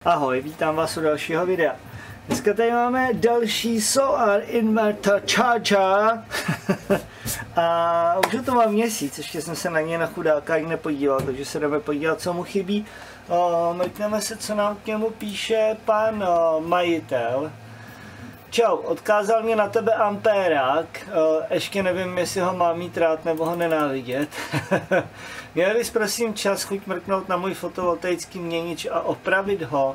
Ahoj, vítám vás u dalšího videa. Dneska tady máme další Solar Inverter Charger. A už to mám měsíc, ještě jsem se na něj na chudáka ani nepodíval, takže se jdeme podívat, co mu chybí. Mrkneme se, co nám k němu píše pan majitel. Čau, odkázal mě na tebe ampérák, ještě nevím, jestli ho mám mít rád nebo ho nenávidět. Měl bys prosím čas chuť mrknout na můj fotovoltaický měnič a opravit ho.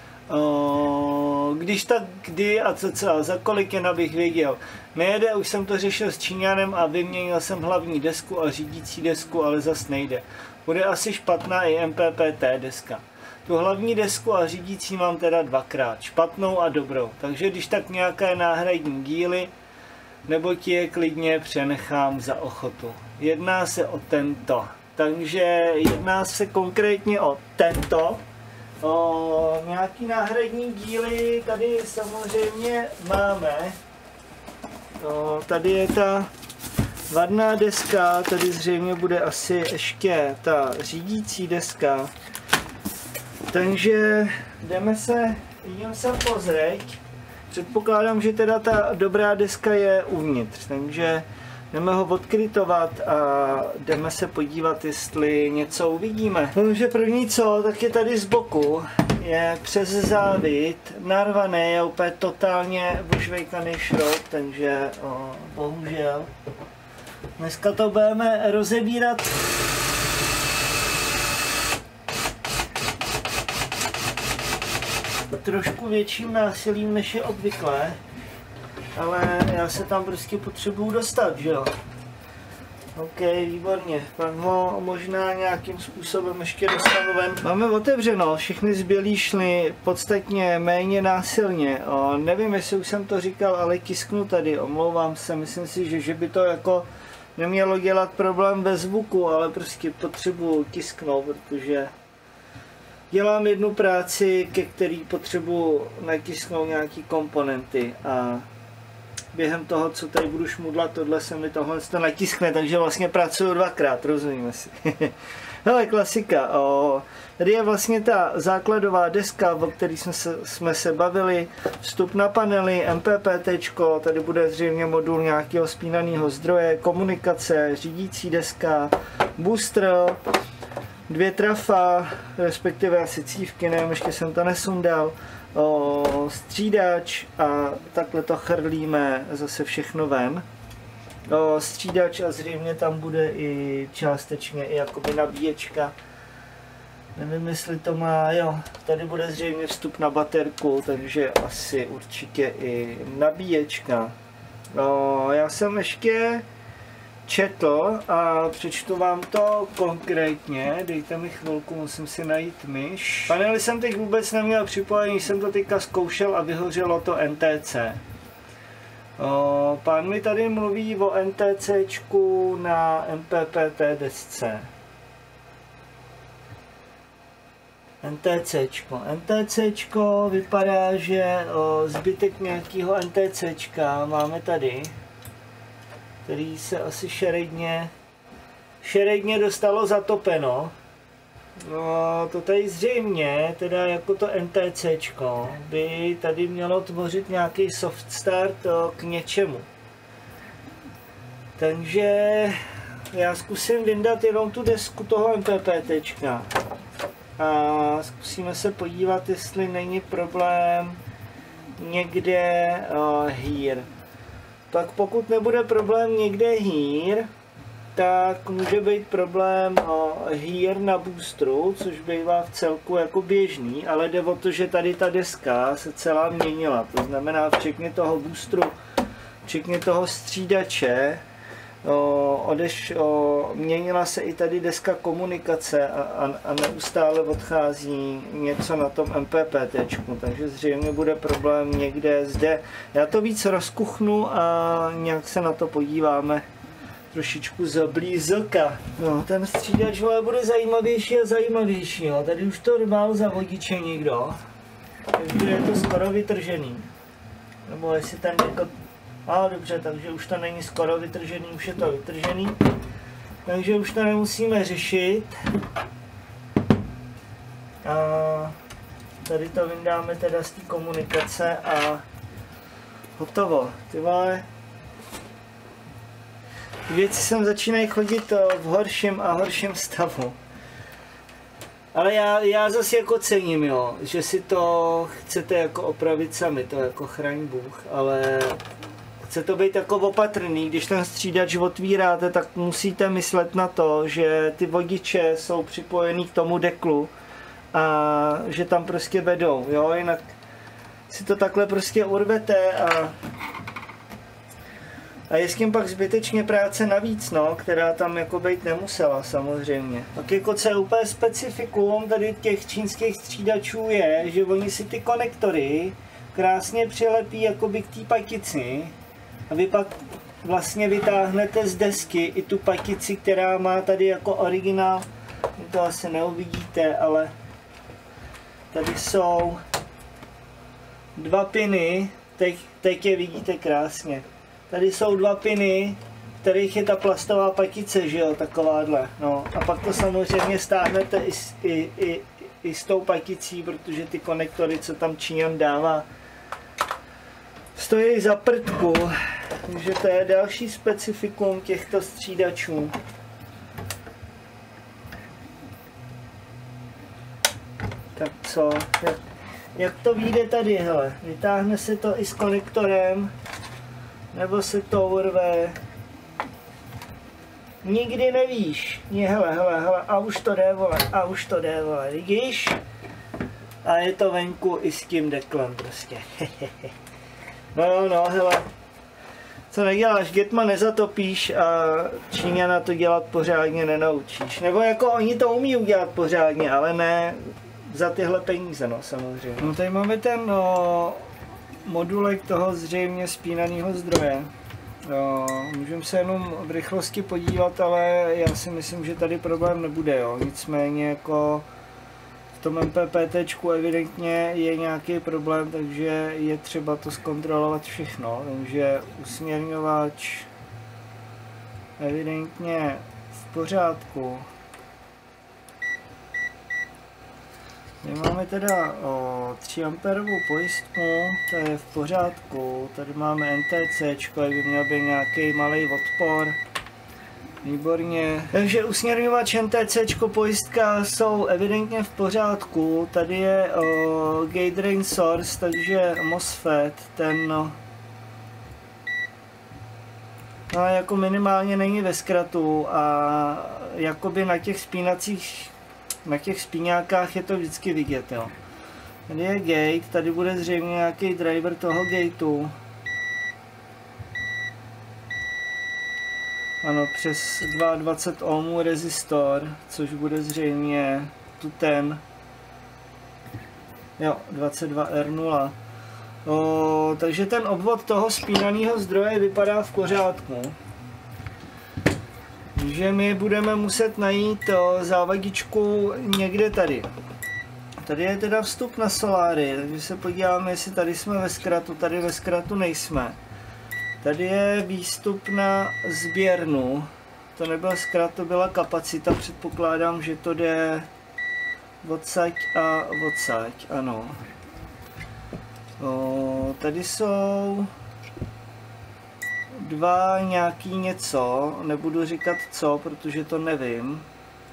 Když tak kdy a co, za kolik jen abych věděl. Nejde, už jsem to řešil s Číňanem a vyměnil jsem hlavní desku a řídící desku, ale zas nejde. Bude asi špatná i MPPT deska. Tu hlavní desku a řídící mám teda dvakrát, špatnou a dobrou, takže když tak nějaké náhradní díly, nebo ti je klidně přenechám za ochotu. Jedná se o tento, takže jedná se konkrétně o tento. Nějaký náhradní díly tady samozřejmě máme. Tady je ta vadná deska, tady zřejmě bude asi ještě ta řídící deska. Takže jdeme se pozrieť. Předpokládám, že teda ta dobrá deska je uvnitř, takže jdeme ho odkrytovat a jdeme se podívat, jestli něco uvidíme. Takže první co, tak je tady z boku, je přes závit, narvaný, je úplně totálně ožvejkaný šrot, takže bohužel. Dneska to budeme rozebírat trošku větším násilím, než je obvyklé, ale já se tam prostě potřebuju dostat, že jo. OK, výborně, pak ho možná nějakým způsobem ještě dostanu ven. Máme otevřeno, všechny zbylí šly podstatně méně násilně. Nevím, jestli už jsem to říkal, ale tisknu tady, omlouvám se, myslím si, že by to jako nemělo dělat problém bez zvuku, ale prostě potřebuju tisknout, protože dělám jednu práci, ke který potřebuji natisknout nějaký komponenty a během toho, co tady budu šmudlat, tohle se mi tohle natiskne, takže vlastně pracuju dvakrát, rozumíme si. Hele, klasika. Tady je vlastně ta základová deska, o které jsme se bavili, vstup na panely, MPPT, tady bude zřejmě modul nějakého spínaného zdroje, komunikace, řídící deska, booster, 2 trafa, respektive asi cívky, nevím, ještě jsem to nesundal, střídač a takhle to chrlíme zase všechno ven. Střídač a zřejmě tam bude i částečně i jakoby nabíječka. Nevím, jestli to má, jo, tady bude zřejmě vstup na baterku, takže asi určitě i nabíječka. Já jsem ještě četl a přečtu vám to konkrétně, dejte mi chvilku, musím si najít myš. Panely jsem teď vůbec neměl připojený, jsem to teďka zkoušel a vyhořelo to NTC. Pán mi tady mluví o NTCčku na MPPT desce. NTCčko vypadá, že zbytek nějakého NTCčka máme tady, který se asi šeredně dostalo zatopeno. To tady zřejmě, teda jako to NTCčko, by tady mělo tvořit nějaký soft start k něčemu. Takže já zkusím vyndat jenom tu desku toho MPPTčka a zkusíme se podívat, jestli není problém někde here. Tak pokud nebude problém někde here, tak může být problém here na boostru, což bývá v celku jako běžný, ale jde o to, že tady ta deska se celá měnila, to znamená včetně toho boostru, včetně toho střídače, měnila se i tady deska komunikace a neustále odchází něco na tom MPPTčku, takže zřejmě bude problém někde zde. Já to víc rozkuchnu a nějak se na to podíváme trošičku zblízka. No, ten střídač bude zajímavější a zajímavější. Jo. Tady už to dbal za vodiče někdo, takže je to skoro vytržený. Nebo jestli ten jako dobře, takže už to není skoro vytržený, už je to vytržený. Takže už to nemusíme řešit. Tady to vyndáme teda z té komunikace a hotovo. Ty vole. Věci sem začínají chodit v horším a horším stavu. Ale já zase jako cením, jo, že si to chcete jako opravit sami, to jako chraň Bůh, ale chce to být jako opatrný, když ten střídač otvíráte, tak musíte myslet na to, že ty vodiče jsou připojený k tomu deklu a že tam prostě vedou, jo, jinak si to takhle prostě urvete a je s tím pak zbytečně práce navíc, no, která tam jako být nemusela samozřejmě. Tak jako co je úplně specifikum tady těch čínských střídačů je, že oni si ty konektory krásně přilepí jakoby k té patici a vy pak vlastně vytáhnete z desky i tu patici, která má tady jako originál, vy to asi neuvidíte, ale tady jsou dva piny, teď je vidíte krásně. Tady jsou dva piny, kterých je ta plastová patice, že jo, takováhle, no. A pak to samozřejmě stáhnete i s tou paticí, protože ty konektory, co tam Číňan dává, stojí za prdku. Takže to je další specifikum těchto střídačů. Tak co, jak to vyjde tady, hele, vytáhne se to i s konektorem, nebo se to urve. Nikdy nevíš. Hele, a už to jde, vole, vidíš? A je to venku i s tím deklem prostě. No, hele. Co neděláš, Getma nezatopíš a Číňana to dělat pořádně nenaučíš. Nebo jako oni to umí udělat pořádně, ale ne za tyhle peníze, no samozřejmě. No tady máme ten modulek toho zřejmě spínaného zdroje. Můžeme se jenom v rychlosti podívat, ale já si myslím, že tady problém nebude. Jo. Nicméně jako v tom MPPTčku evidentně je nějaký problém, takže je třeba to zkontrolovat všechno. Takže usměrňovač evidentně v pořádku. My máme teda 3 amperovou pojistku, to je v pořádku. Tady máme NTC, jak by měl být nějaký malý odpor. Výborně. Takže usměrňovač NTC, pojistka jsou evidentně v pořádku. Tady je gate drain source, takže MOSFET, ten no jako minimálně není ve zkratu a jakoby na těch spíňákách je to vždycky vidět, jo. Tady je gate, tady bude zřejmě nějaký driver toho gateu. Ano, přes 22 ohmů rezistor, což bude zřejmě tu ten. Jo, 22R0. Takže ten obvod toho spínaného zdroje vypadá v pořádku. Takže my budeme muset najít závadičku někde tady. Tady je teda vstup na soláry, takže se podíváme, jestli tady jsme ve zkratu, tady ve zkratu nejsme. Tady je výstup na sběrnu, to nebyl zkrat, to byla kapacita, předpokládám, že to jde odsaď a odsaď, ano. Tady jsou dva nějaký něco, nebudu říkat co, protože to nevím.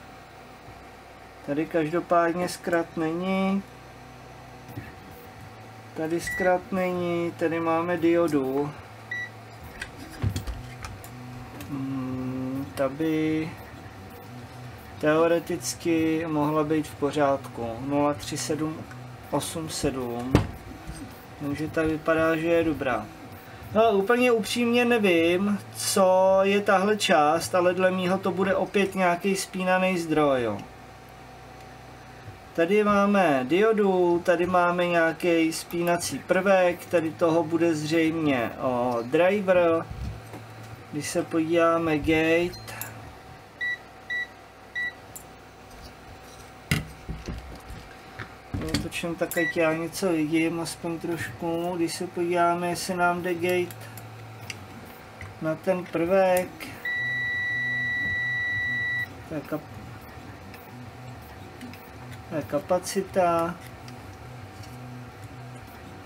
Tady každopádně zkrat není. Tady zkrat není, tady máme diodu. Ta by teoreticky mohla být v pořádku. 03787. Takže ta vypadá, že je dobrá. No, úplně upřímně nevím, co je tahle část, ale dle mýho to bude opět nějaký spínaný zdroj. Jo. Tady máme diodu, tady máme nějaký spínací prvek, tady toho bude zřejmě driver. Když se podíváme gate, točím tak, ať já něco vidím, aspoň trošku. Když se podíváme, jestli nám jde gate na ten prvek, to je kapacita,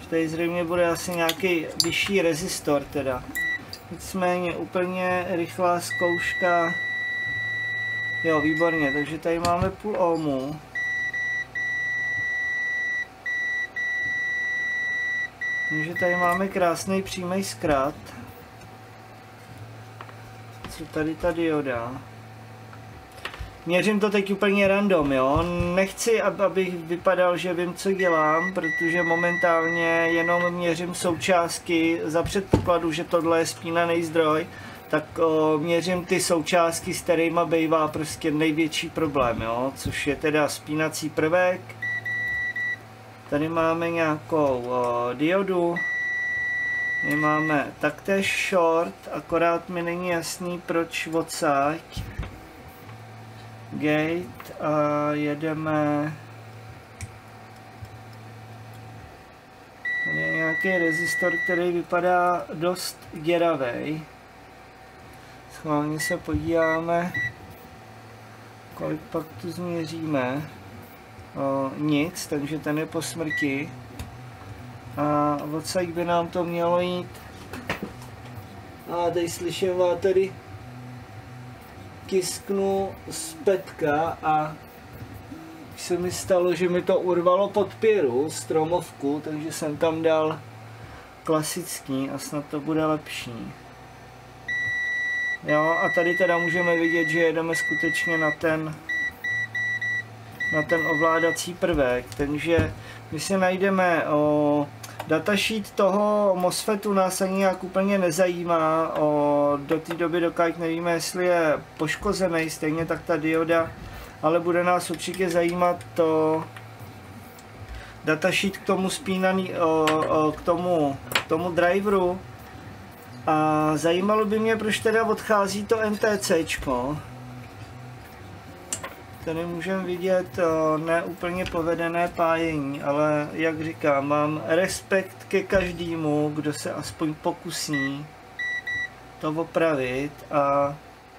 Tady zřejmě bude asi nějaký vyšší rezistor teda. Nicméně úplně rychlá zkouška. Jo, výborně, takže tady máme půl ohmu. Takže tady máme krásný přímý zkrat. Co tady ta dioda? Měřím to teď úplně random, jo. Nechci, abych vypadal, že vím, co dělám, protože momentálně jenom měřím součástky za předpokladu, že tohle je spínaný zdroj, tak měřím ty součástky, s kterými bývá prostě největší problém, jo. Což je teda spínací prvek. Tady máme nějakou diodu. My máme taktéž short, akorát mi není jasný, proč odsaď. Gate a jedeme. Tady je nějaký rezistor, který vypadá dost děravej. Schválně se podíváme, kolik pak tu změříme. Nic, takže ten je po smrti. A odsaď by nám to mělo jít. A tady slyším tady tisknu z petka a se mi stalo, že mi to urvalo podpěru, stromovku, takže jsem tam dal klasický a snad to bude lepší. Jo, a tady teda můžeme vidět, že jedeme skutečně na ten ovládací prvek, takže my si najdeme datasheet toho MOSFETu, nás ani nějak úplně nezajímá, do té doby, dokud nevíme, jestli je poškozený, stejně tak ta dioda, ale bude nás určitě zajímat to datasheet k tomu spínaný, k tomu driveru. A zajímalo by mě, proč teda odchází to NTCčko. Tady můžeme vidět ne úplně povedené pájení, ale jak říkám, mám respekt ke každému, kdo se aspoň pokusí to opravit a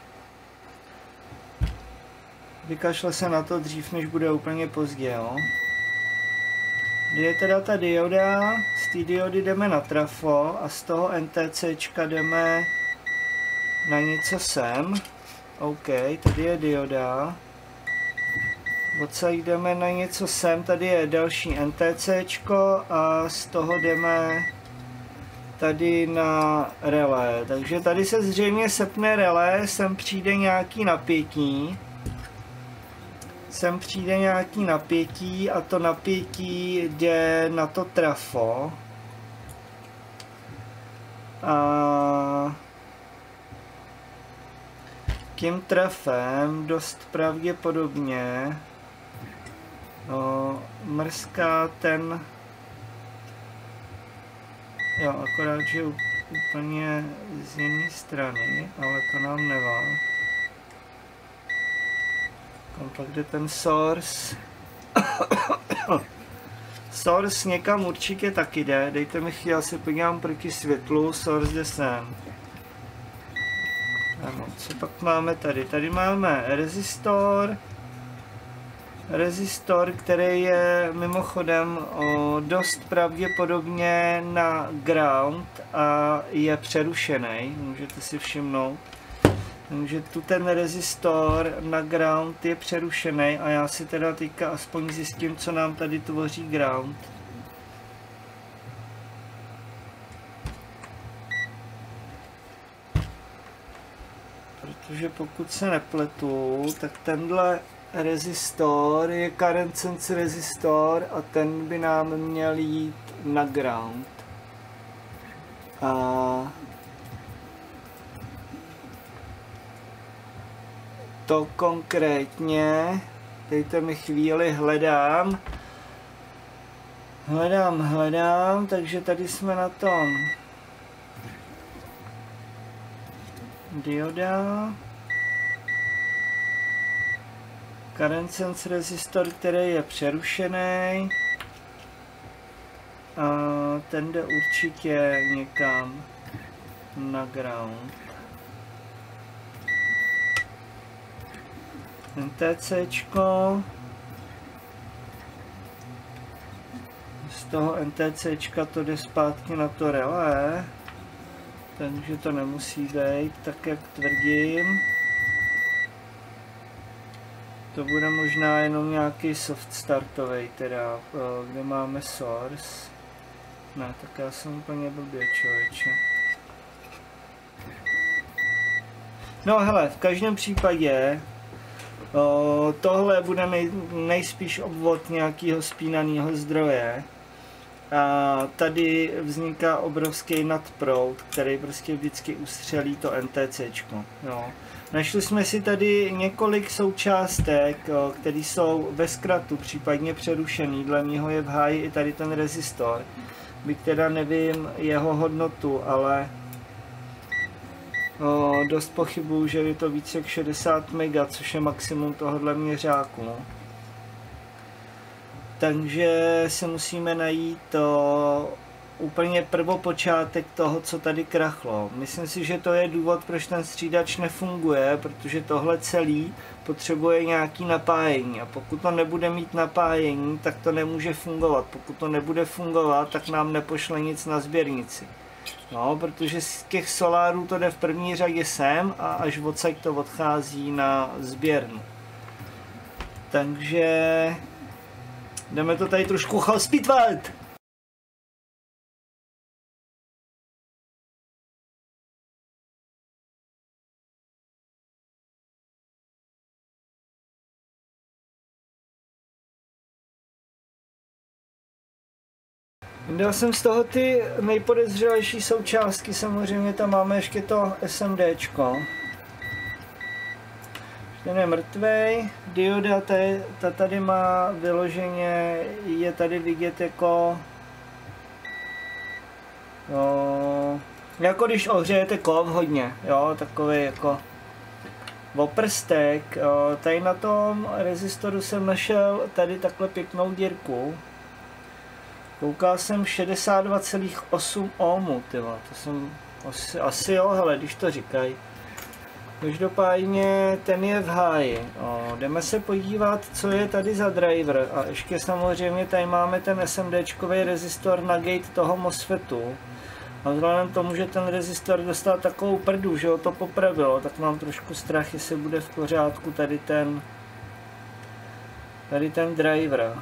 vykašle se na to dřív, než bude úplně pozdě. Jo? Kde je teda ta dioda? Z té diody jdeme na trafo a z toho NTCčka jdeme na něco sem. OK, tady je dioda. Odsaď jdeme na něco sem, tady je další NTCčko a z toho jdeme tady na relé. Takže tady se zřejmě sepne relé, sem přijde nějaký napětí. Sem přijde nějaký napětí a to napětí jde na to trafo. A tím trafem dost pravděpodobně mrská ten, jo, akorát, že úplně z jiné strany, ale to nám nevá. Kam pak jde ten source? Source někam určitě taky jde, dejte mi chvíli, já se podívám proti světlu, source jde sem. Ano, co pak máme tady? Tady máme rezistor, který je mimochodem dost pravděpodobně na ground a je přerušený, můžete si všimnout. Takže tu ten rezistor na ground je přerušený a já si teda teďka aspoň zjistím, co nám tady tvoří ground. Protože pokud se nepletu, tak tenhle rezistor je current sense rezistor a ten by nám měl jít na ground. A to konkrétně, dejte mi chvíli, hledám, takže tady jsme na tom. Dioda, current sense rezistor, který je přerušený a ten jde určitě někam na ground. NTCčko, z toho NTCčka to jde zpátky na to relé, takže to nemusí být tak, jak tvrdím. To bude možná jenom nějaký soft startový, teda, kde máme source. Ne, tak já jsem úplně blbě, člověče. No hele, v každém případě tohle bude nejspíš obvod nějakého spínaného zdroje. A tady vzniká obrovský nadproud, který prostě vždycky ustřelí to NTCčko. Jo. Našli jsme si tady několik součástek, které jsou ve zkratu, případně přerušený. Dle mého je v háji i tady ten rezistor. Byť teda nevím jeho hodnotu, ale dost pochybuju, že je to více jak 60 MB, což je maximum tohohle měřáku. Takže si musíme najít úplně prvopočátek toho, co tady krachlo. Myslím si, že to je důvod, proč ten střídač nefunguje, protože tohle celý potřebuje nějaký napájení a pokud to nebude mít napájení, tak to nemůže fungovat. Pokud to nebude fungovat, tak nám nepošle nic na sběrnici. No, protože z těch solárů to jde v první řadě sem a až odsaď to odchází na sběrnu. Takže jdeme to tady trošku chalspitvat. Dal jsem z toho ty nejpodezřelejší součástky, samozřejmě tam máme ještě to SMDčko. Ten je mrtvej, dioda ta tady má vyloženě, je tady vidět jako když ohřejete kov hodně, jo, takový jako oprstek. Tady na tom rezistoru jsem našel tady takhle pěknou dírku. Koukal jsem 62,8 ohmů, tyva, to jsem asi jo, hele, když to říkají. Každopádně ten je v háji. Jdeme se podívat, co je tady za driver. A ještě samozřejmě tady máme ten SMDčkový rezistor na gate toho MOSFETu. A vzhledem k tomu, že ten rezistor dostal takovou prdu, že ho to popravilo, tak mám trošku strach, jestli bude v pořádku tady ten driver.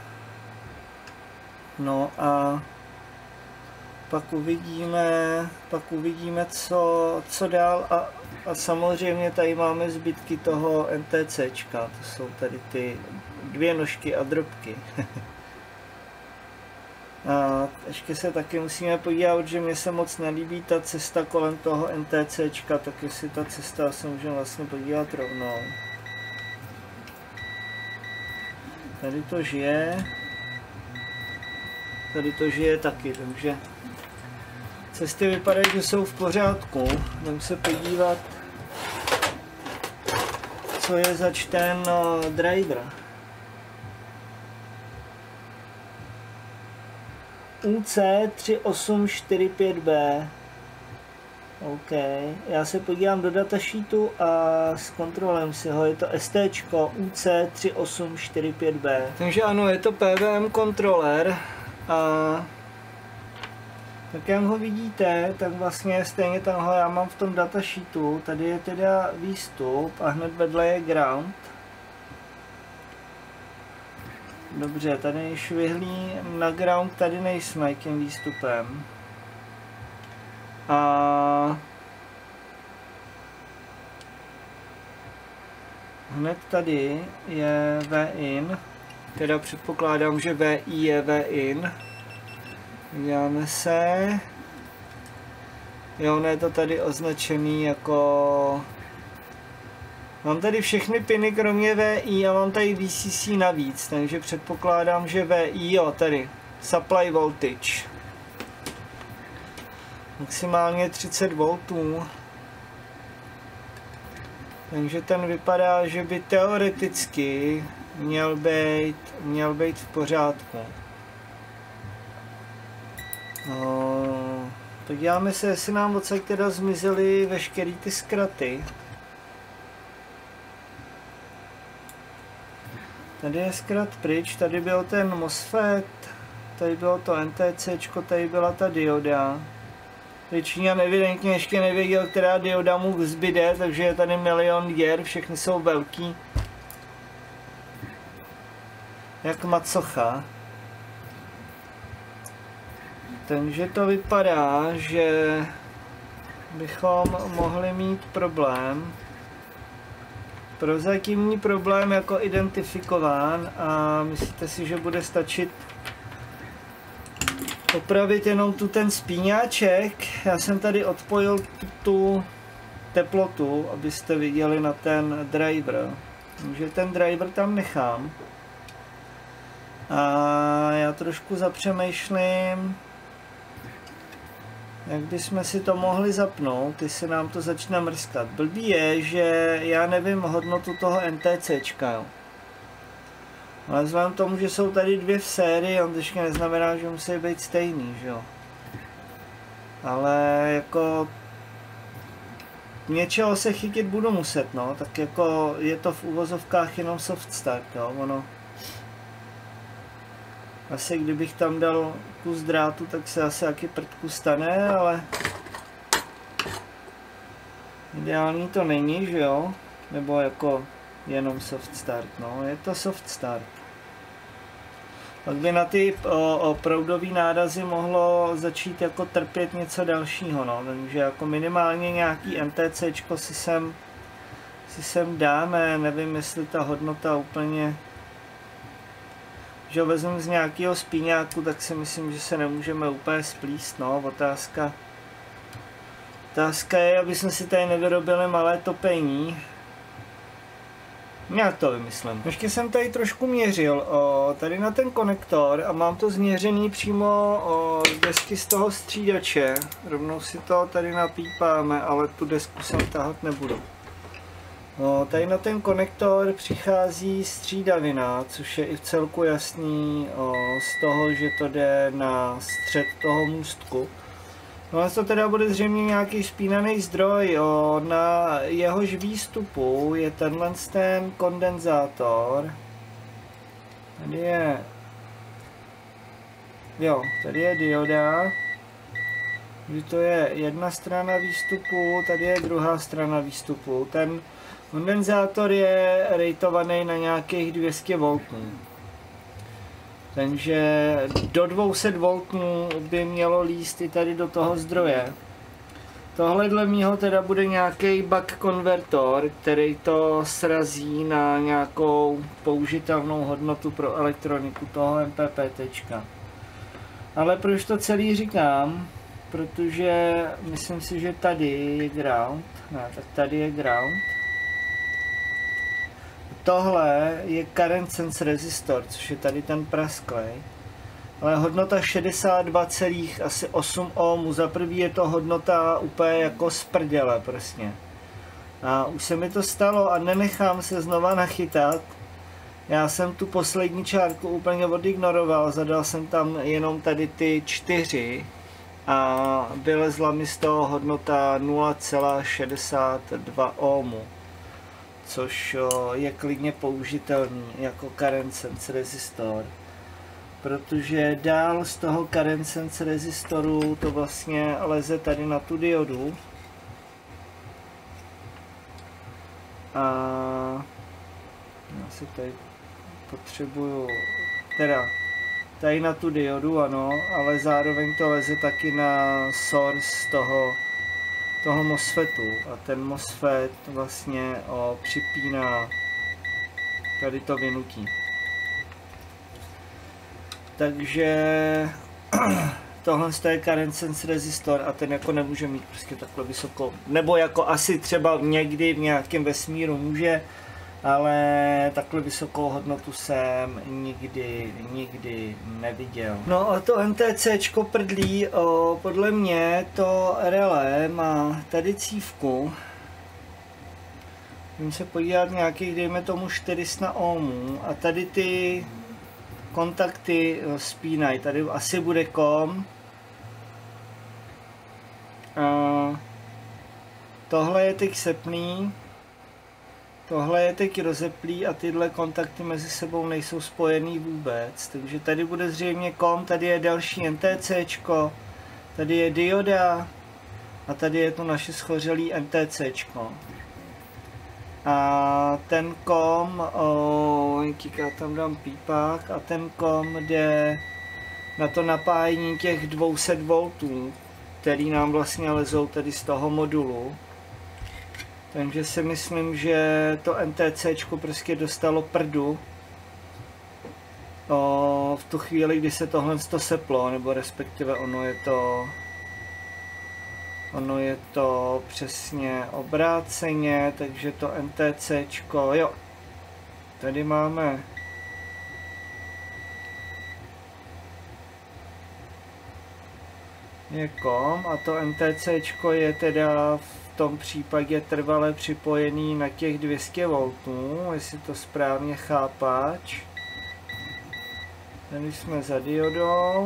No a pak uvidíme co dál a samozřejmě tady máme zbytky toho NTCčka, to jsou tady ty dvě nožky a drobky. A ještě se taky musíme podívat, že mně se moc nelíbí ta cesta kolem toho NTCčka, tak jestli ta cesta se můžeme vlastně podívat rovnou. Tady to žije. Tady to žije taky, takže cesty vypadají, že jsou v pořádku. Jdeme se podívat, co je zač ten driver. UC3845B. OK, já se podívám do datasheetu a zkontrolujeme si ho, je to STčko UC3845B. Takže ano, je to PWM kontroler. A tak jak ho vidíte, tak vlastně stejně tamhle já mám v tom datasheetu, tady je teda výstup a hned vedle je ground. Dobře, tady je švihlí, na ground tady nejsme tím výstupem. A hned tady je V-in, teda předpokládám, že VI je V-in. Podíváme se. Jo, je to tady označený jako... Mám tady všechny piny kromě VI a mám tady VCC navíc, takže předpokládám, že VI, jo, tady. Supply voltage. Maximálně 30 V. Takže ten vypadá, že by teoreticky měl být v pořádku. Podíváme se, jestli nám odsaď teda zmizely veškerý ty zkraty. Tady je zkrat pryč, tady byl ten MOSFET, tady bylo to NTCčko, tady byla ta dioda. Číňan evidentně ještě nevěděl, která dioda mu zbyde, takže je tady milion děr, všechny jsou velký. Jak macocha. Takže to vypadá, že bychom mohli mít problém. Prozatímní problém jako identifikován a myslíte si, že bude stačit opravit jenom tu ten spíňáček? Já jsem tady odpojil tu teplotu, abyste viděli na ten driver. Takže ten driver tam nechám. A já trošku zapřemýšlím, jak bychom si to mohli zapnout, jestli nám to začne mrskat. Blbý je, že já nevím hodnotu toho NTCčka, jo. Ale vzhledem tomu, že jsou tady dvě v sérii, on ještě neznamená, že musí být stejný, že jo. Ale jako něčeho se chytit budu muset, no, tak jako je to v uvozovkách jenom soft start, jo, ono. Asi kdybych tam dal kus drátu, tak se asi taky prdku stane, ale ideální to není, že jo? Nebo jako jenom soft start, no, je to soft start. Pak by na ty proudový nárazy mohlo začít jako trpět něco dalšího, no, takže jako minimálně nějaký NTCčko si sem dáme, nevím, jestli ta hodnota úplně, že ho vezmu z nějakého spíňáku, tak si myslím, že se nemůžeme úplně splíst, no, otázka je, aby jsme si tady nevyrobili malé topení. Nějak to vymyslím. Ještě jsem tady trošku měřil tady na ten konektor a mám to změřený přímo z desky z toho střídače. Rovnou si to tady napípáme, ale tu desku sem tahat nebudu. Tady na ten konektor přichází střídavina, což je i v celku jasný z toho, že to jde na střed toho můstku. No a to teda bude zřejmě nějaký spínaný zdroj, na jehož výstupu je tenhle ten kondenzátor. Tady je, jo, tady je dioda, že to je jedna strana výstupu, tady je druhá strana výstupu. Ten kondenzátor je rejtovaný na nějakých 200 V. Takže do 200 V by mělo líst i tady do toho zdroje. Tohle dle mýho teda bude nějaký buck konvertor, který to srazí na nějakou použitelnou hodnotu pro elektroniku toho MPPTčka. Ale proč to celý říkám? Protože myslím si, že tady je ground. Ne, tak tady je ground. Tohle je current sense resistor, což je tady ten prasklej. Ale hodnota 62,8 ohmů. Za prvý je to hodnota úplně jako z prdele prostě. A už se mi to stalo a nenechám se znova nachytat. Já jsem tu poslední čárku úplně odignoroval, zadal jsem tam jenom tady ty 4 a vylezla mi z toho hodnota 0,62 ohmů. Což je klidně použitelný jako current sense resistor. Protože dál z toho current sense resistoru to vlastně leze tady na tu diodu. A já si tady potřebuju, teda tady na tu diodu, ano, ale zároveň to leze taky na source toho MOSFETu a ten MOSFET vlastně připíná tady to vynutí. Takže tohle je current sense resistor a ten jako nemůže mít prostě takhle vysoko, nebo jako asi třeba někdy v nějakém vesmíru může, ale takhle vysokou hodnotu jsem nikdy neviděl. No a to NTCčko prdlí, podle mě to relé má tady cívku. Můžeme se podívat nějakých, dejme tomu 400 ohmů a tady ty kontakty spínají. Tady asi bude kom. Tohle je teď sepný. Tohle je teď rozeplý a tyhle kontakty mezi sebou nejsou spojený vůbec. Takže tady bude zřejmě COM, tady je další NTCčko, tady je dioda a tady je to naše schořelý NTCčko. A ten COM, já tam dám pípák, a ten COM jde na to napájení těch 200 V, který nám vlastně lezou tady z toho modulu. Takže si myslím, že to NTCčko prostě dostalo prdu v tu chvíli, kdy se tohle seplo, nebo respektive ono je to přesně obráceně, takže to NTCčko, jo, tady máme COM a to NTCčko je teda v tom případě trvale připojený na těch 200 V, jestli to správně chápáč. Tady jsme za diodou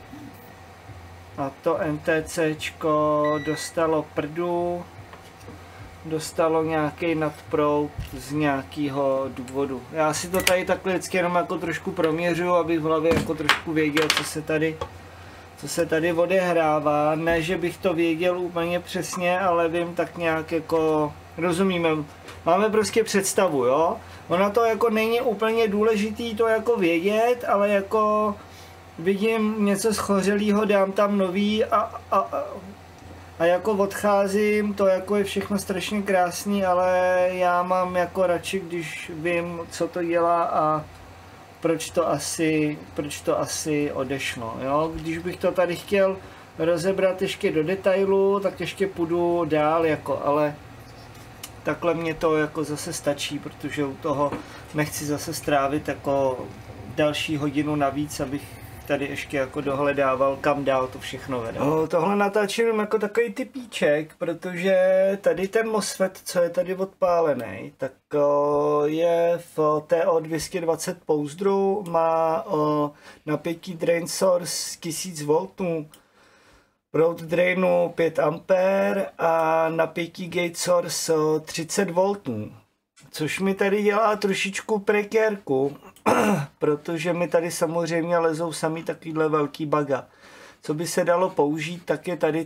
a to NTCčko dostalo prdu, dostalo nějaký nadproud z nějakého důvodu. Já si to tady takhle vždycky jenom jako trošku proměřuju, abych v hlavě jako trošku věděl, co se tady odehrává. Ne, že bych to věděl úplně přesně, ale vím tak nějak jako, rozumíme, máme prostě představu, jo. Ono to jako není úplně důležitý to jako vědět, ale jako vidím něco schořelýho, dám tam nový a jako odcházím, to jako je všechno strašně krásný, ale já mám jako radši, když vím, co to dělá a proč to asi odešlo, jo? Když bych to tady chtěl rozebrat ještě do detailu, tak ještě půjdu dál, jako, ale takhle mě to jako zase stačí, protože u toho nechci zase strávit jako další hodinu navíc, abych tady ještě jako dohledával, kam dál to všechno vede. Tohle natáčím jako takový typíček, protože tady ten MOSFET, co je tady odpálený, tak je v TO220 pouzdru, má napětí drain source 1000 V, proud drainu 5 A a napětí gate source 30 V. Což mi tady dělá trošičku prekérku, protože mi tady samozřejmě lezou samý takovýhle velký baga. Co by se dalo použít, tak je tady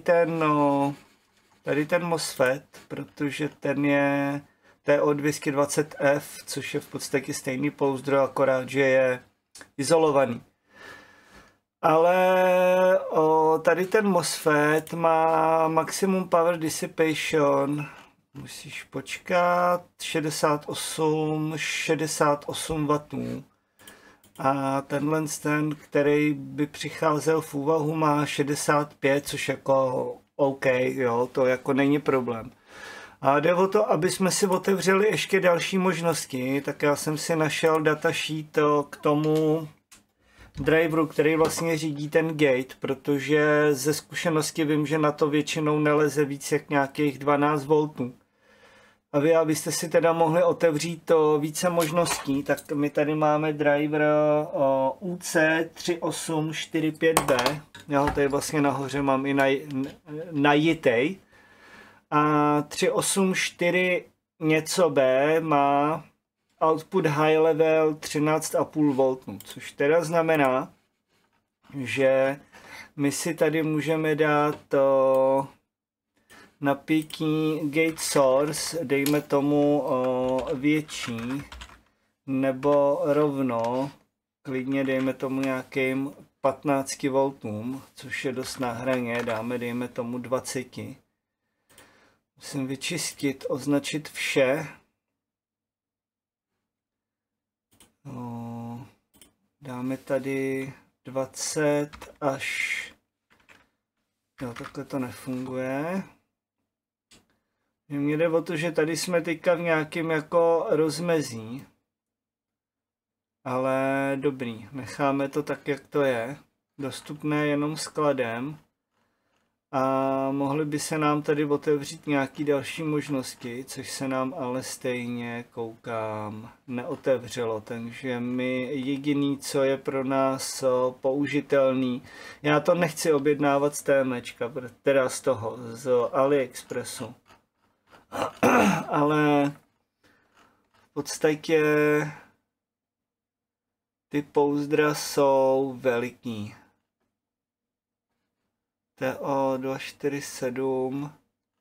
ten MOSFET, protože ten je TO220F, což je v podstatě stejný pouzdro, akorát, že je izolovaný. Ale tady ten MOSFET má maximum power dissipation, musíš počkat, 68 W. A tenhle ten, který by přicházel v úvahu, má 65, což jako OK, jo, to jako není problém. A jde o to, aby jsme si otevřeli ještě další možnosti, tak já jsem si našel datasheet k tomu driveru, který vlastně řídí ten gate, protože ze zkušenosti vím, že na to většinou neleze víc jak nějakých 12 V. A vy, abyste si teda mohli otevřít to více možností, tak my tady máme driver UC3845B. Já ho tady vlastně nahoře mám i najitej. A 384 něco B má output high level 13,5 V, což teda znamená, že my si tady můžeme dát napětí gate source, dejme tomu větší, nebo rovno, klidně dejme tomu nějakým 15 V, což je dost na hraně, dejme tomu 20. Musím vyčistit, označit vše. Dáme tady 20 až... Jo, takhle to nefunguje. Mně jde o to, že tady jsme teďka v nějakém jako rozmezí. Ale dobrý, necháme to tak, jak to je. Dostupné jenom skladem. A mohly by se nám tady otevřít nějaké další možnosti, což se nám ale stejně, koukám, neotevřelo. Takže my jediný, co je pro nás použitelný, já to nechci objednávat z TMčka, teda z toho, z AliExpressu. Ale podstatě ty pouzdra jsou veliký. TO 247.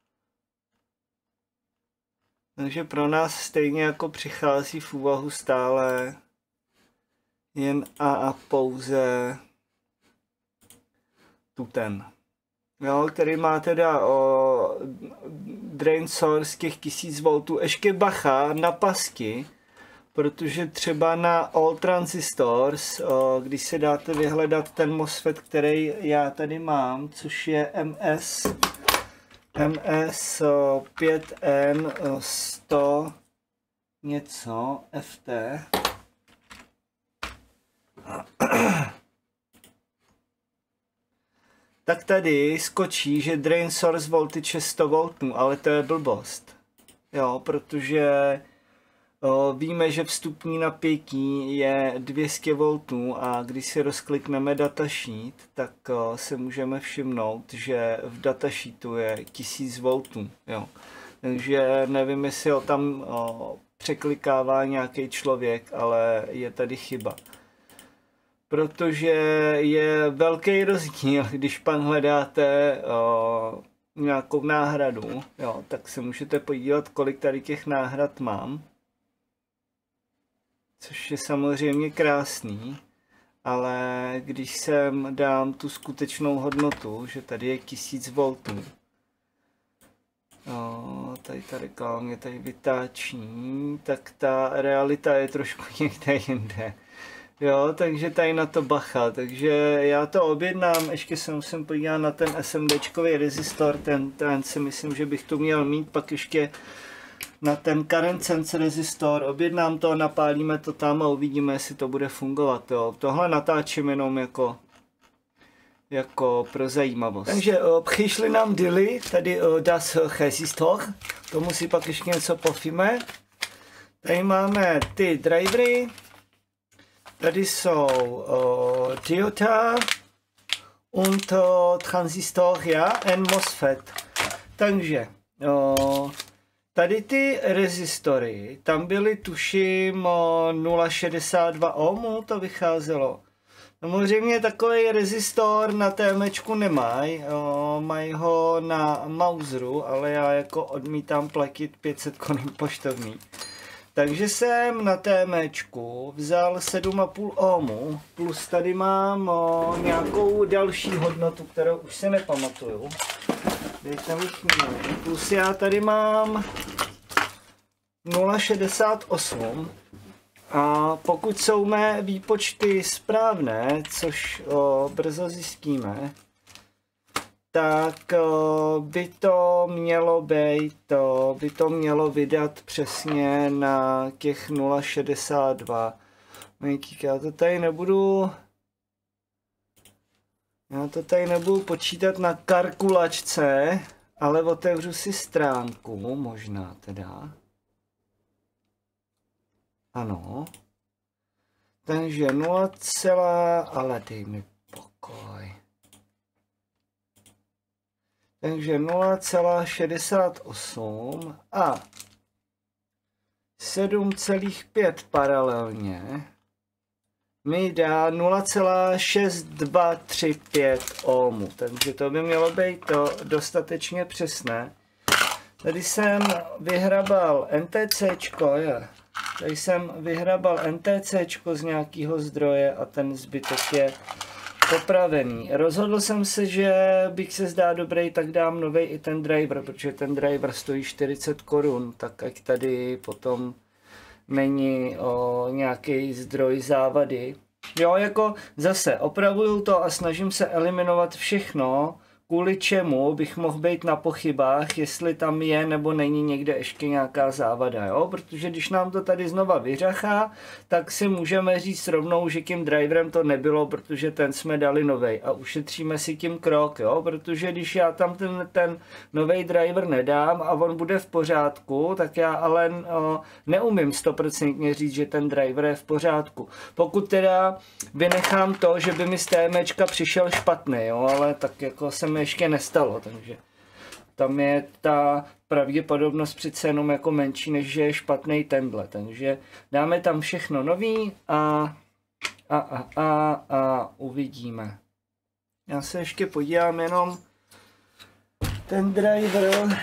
Takže pro nás stejně jako přichází v úvahu stále jen a pouze ten. Jo, který má teda drain source těch 1000 V. Ještě bacha na pasky, protože třeba na All Transistors, když se dáte vyhledat ten MOSFET, který já tady mám, což je MS 5N 100 něco FT, tak tady skočí, že drain source voltage je 100 V, ale to je blbost. Jo, protože víme, že vstupní napětí je 200 V a když si rozklikneme datasheet, tak se můžeme všimnout, že v datasheetu je 1000 V. Jo. Takže nevím, jestli ho tam překlikává nějaký člověk, ale je tady chyba. Protože je velký rozdíl, když pak hledáte nějakou náhradu, jo, tak se můžete podívat, kolik tady těch náhrad mám. Což je samozřejmě krásný, ale když sem dám tu skutečnou hodnotu, že tady je 1000 V, tady ta reklama mě tady vytáčí, tak ta realita je trošku někde jinde. Jo, takže tady na to bacha, takže já to objednám, ještě se musím podívat na ten SMDčkový rezistor, ten si myslím, že bych tu měl mít, pak ještě na ten current sense rezistor, objednám to, napálíme to tam a uvidíme, jestli to bude fungovat. Jo. Tohle natáčím jenom jako pro zajímavost. Takže přišli nám dily, tady das rezistor, tomu si pak ještě něco povíme. Tady máme ty drivery, tady jsou diode und transistor, ja, and MOSFET. Takže tady ty rezistory, tam byly tuším 0,62 ohmů, to vycházelo. Samozřejmě takový rezistor na témečku nemají, mají ho na Mauseru, ale já jako odmítám platit 500 korun poštovní. Takže jsem na témečku vzal 7,5 ohmů, plus tady mám nějakou další hodnotu, kterou už se nepamatuju. Dejte mi chvíli. Plus já tady mám 0,68 a pokud jsou mé výpočty správné, což brzo zjistíme, tak by to mělo vydat přesně na těch 0,62. Já to tady nebudu počítat na kalkulačce, ale otevřu si stránku, možná teda. Ano. Takže 0, ale dej mi pokoj. Takže 0,68 a 7,5 paralelně mi dá 0,6235 ohmů, takže to by mělo být to dostatečně přesné. Tady jsem vyhrabal NTCčko, tady jsem vyhrabal NTCčko z nějakého zdroje a ten zbytek je popravený. Rozhodl jsem se, že bych se zdá dobrý, tak dám nový i ten driver, protože ten driver stojí 40 korun, tak ať tady potom není nějaký zdroj závady. Jo, jako zase opravuju to a snažím se eliminovat všechno, kvůli čemu bych mohl být na pochybách, jestli tam je nebo není někde ještě nějaká závada, jo? Protože když nám to tady znova vyřachá, tak si můžeme říct rovnou, že tím driverem to nebylo, protože ten jsme dali novej a ušetříme si tím krok, jo? Protože když já tam ten novej driver nedám a on bude v pořádku, tak já ale neumím 100% říct, že ten driver je v pořádku. Pokud teda vynechám to, že by mi z TMčka přišel špatný, jo? Ale tak jako se mi ještě nestalo, takže tam je ta pravděpodobnost přece jenom jako menší, než že je špatný tenhle. Takže dáme tam všechno nový a uvidíme. Já se ještě podívám jenom ten driver.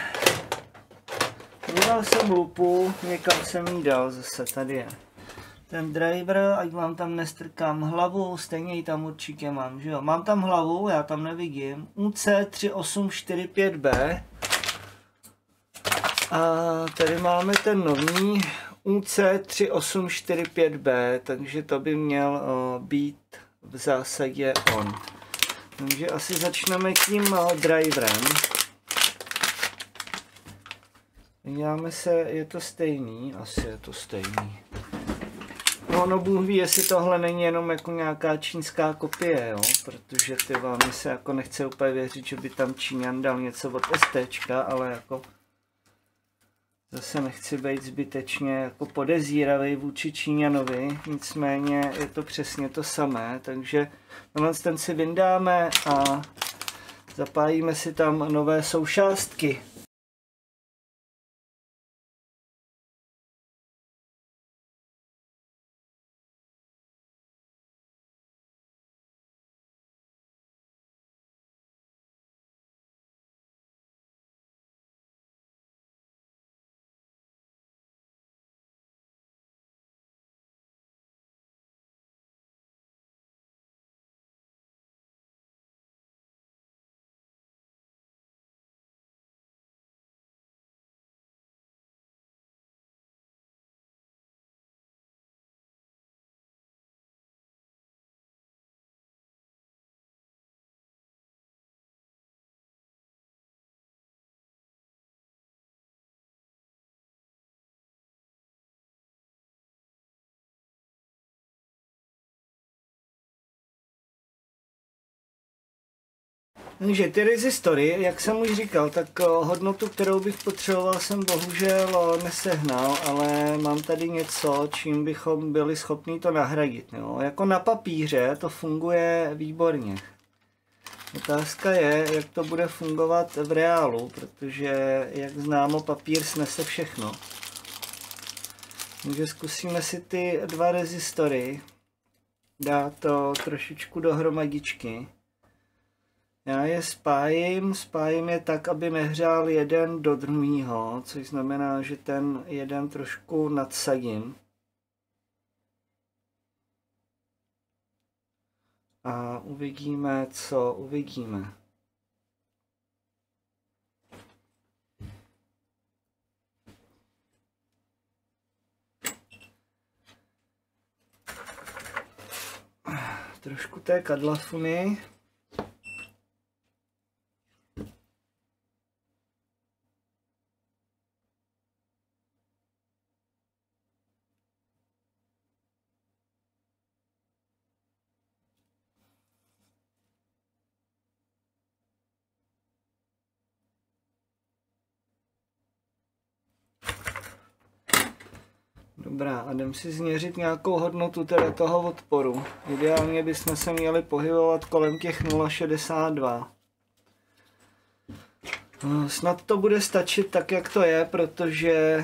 Dal jsem lupu, někam jsem jí dal, zase tady je. Ten driver, ať vám tam nestrkám hlavu, stejně ji tam určitě mám, že jo. Mám tam hlavu, já tam nevidím. UC3845B. A tady máme ten nový UC3845B, takže to by měl být v zásadě on. Takže asi začneme tím driverem. Podíváme se, je to stejný, asi je to stejný. No Bůh ví, jestli tohle není jenom jako nějaká čínská kopie, jo, protože ty mi se jako nechce úplně věřit, že by tam Číňan dal něco od STčka, ale jako zase nechci být zbytečně jako podezíravý vůči Číňanovi, nicméně je to přesně to samé, takže ten si vyndáme a zapálíme si tam nové součástky. Takže ty rezistory, jak jsem už říkal, tak hodnotu, kterou bych potřeboval, jsem bohužel nesehnal, ale mám tady něco, čím bychom byli schopni to nahradit. Jo? Jako na papíře to funguje výborně. Otázka je, jak to bude fungovat v reálu, protože, jak známo, papír snese všechno. Takže zkusíme si ty dva rezistory dát to trošičku dohromadičky. Já je spájím je tak, aby nehřál jeden do druhého, což znamená, že ten jeden trošku nadsadím. A uvidíme, co uvidíme. Trošku té kadlafuny. Dobrá, a jdem si změřit nějakou hodnotu teda toho odporu. Ideálně bychom se měli pohybovat kolem těch 0,62. Snad to bude stačit tak, jak to je, protože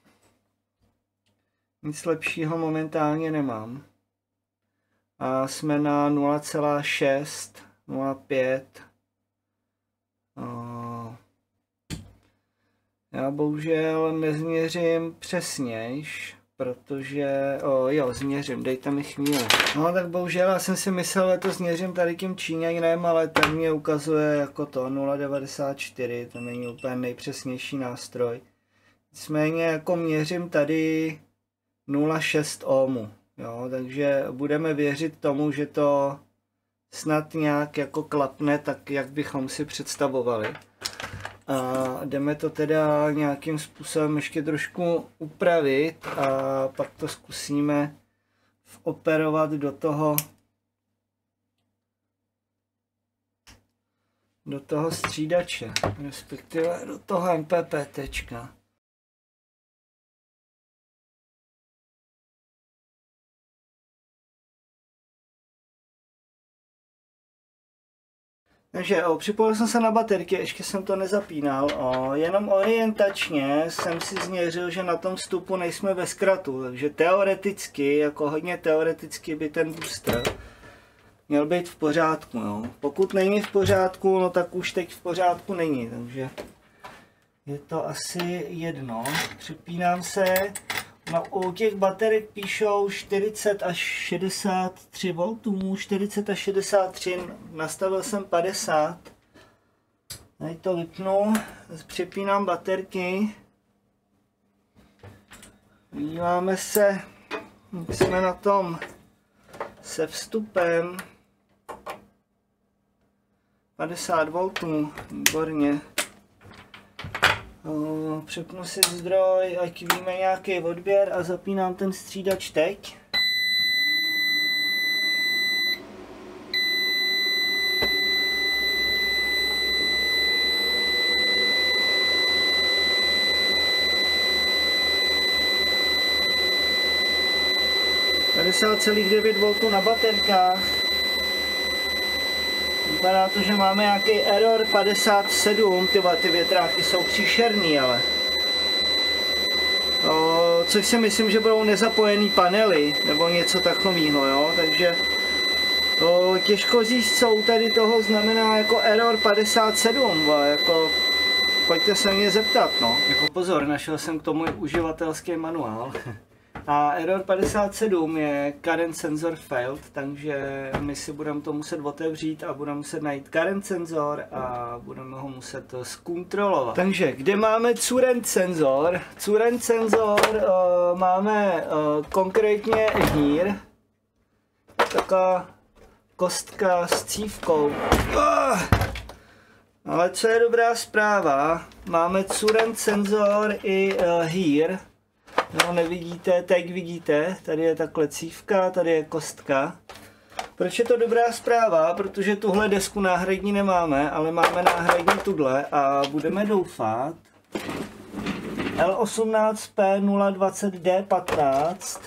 nic lepšího momentálně nemám. A jsme na 0,6, 0,5. Já bohužel nezměřím přesnějš, protože, jo, změřím, dejte mi chvíli. No tak bohužel, já jsem si myslel, že to změřím tady tím Číňanem, ale ten mě ukazuje jako to 0,94, to není úplně nejpřesnější nástroj. Nicméně jako měřím tady 0,6 ohmu, jo, takže budeme věřit tomu, že to snad nějak jako klapne tak, jak bychom si představovali. A jdeme to teda nějakým způsobem ještě trošku upravit a pak to zkusíme operovat do toho střídače, respektive do toho MPPTčka. Takže připojil jsem se na baterky, ještě jsem to nezapínal. Jenom orientačně jsem si změřil, že na tom vstupu nejsme ve zkratu, takže teoreticky, jako hodně teoreticky by ten booster měl být v pořádku. Jo. Pokud není v pořádku, no tak už teď v pořádku není, takže je to asi jedno. Připínám se. No, u těch baterek píšou 40 až 63 V, 40 až 63, nastavil jsem 50. Tady to vypnu, připínám baterky. Díváme se, jak jsme na tom se vstupem. 50 V, výborně. Přepnu si zdroj, ať víme nějaký odběr a zapínám ten střídač teď. ,9 V na baterkách. Vypadá to, že máme nějaký error 57, ty větráky jsou příšerný, ale. Což si myslím, že budou nezapojený panely, nebo něco takového, jo, takže těžko říct, co u tady toho znamená jako error 57, jako pojďte se mě zeptat, no. Jako pozor, našel jsem k tomu uživatelský manuál. A error 57 je current sensor failed, takže my si budeme to muset otevřít a budeme muset najít current sensor a budeme ho muset zkontrolovat. Takže kde máme current sensor? Current sensor máme konkrétně here. Taková kostka s cívkou. Ale co je dobrá zpráva, máme current sensor i here. No, nevidíte, teď vidíte, tady je takhle cívka, tady je kostka. Proč je to dobrá zpráva? Protože tuhle desku náhradní nemáme, ale máme náhradní tuhle a budeme doufat. L18P020D15,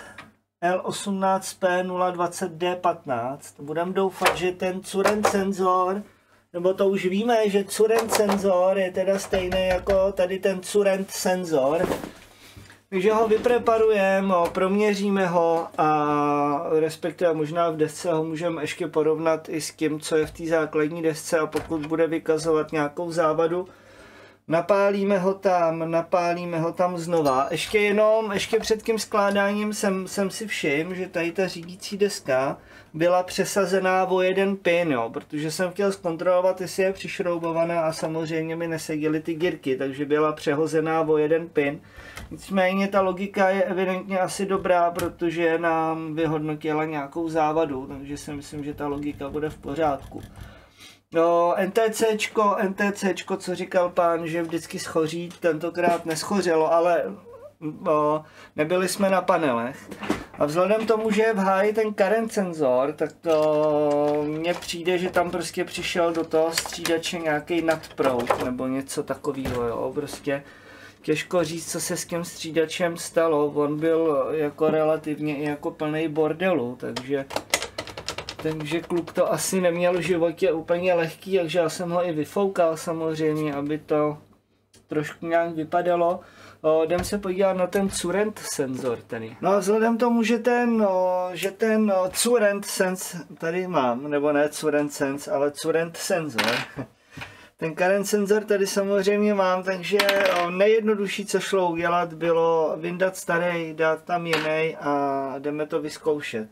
L18P020D15, budeme doufat, že ten current senzor, nebo to už víme, že current senzor je teda stejný jako tady ten current senzor. Takže ho vypreparujeme, proměříme ho a respektive možná v desce ho můžeme ještě porovnat i s tím, co je v té základní desce, a pokud bude vykazovat nějakou závadu, napálíme ho tam znova. Ještě před tím skládáním jsem si všiml, že tady ta řídící deska byla přesazená o jeden pin, jo, protože jsem chtěl zkontrolovat, jestli je přišroubovaná a samozřejmě mi neseděly ty girky, takže byla přehozená o jeden pin. Nicméně ta logika je evidentně asi dobrá, protože nám vyhodnotila nějakou závadu, takže si myslím, že ta logika bude v pořádku. No, NTCčko, co říkal pán, že vždycky schoří, tentokrát neschořelo, ale nebyli jsme na panelech. A vzhledem tomu, že je v háji ten current senzor, tak to mně přijde, že tam prostě přišel do toho střídače nějaký nadproud nebo něco takového, jo, prostě těžko říct, co se s tím střídačem stalo, on byl jako relativně i jako plný bordelu, takže kluk to asi neměl v životě úplně lehký, takže já jsem ho i vyfoukal samozřejmě, aby to trošku nějak vypadalo. Jdem se podívat na ten current senzor tady. No a vzhledem tomu, že ten current sense tady mám, nebo ne current sense, ale current senzor. Ten current senzor tady samozřejmě mám, takže nejjednodušší, co šlo udělat, bylo vyndat starý, dát tam jiný a jdeme to vyzkoušet.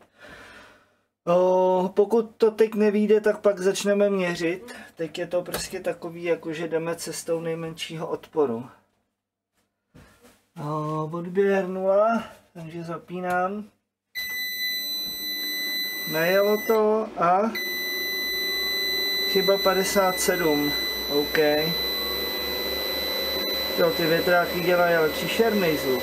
Pokud to teď nevyjde, tak pak začneme měřit. Teď je to prostě takový, jakože jdeme cestou nejmenšího odporu. Odběr 0, takže zapínám. Najelo to a chyba 57. OK. Ty větráky dělají ale příšerný zvuk.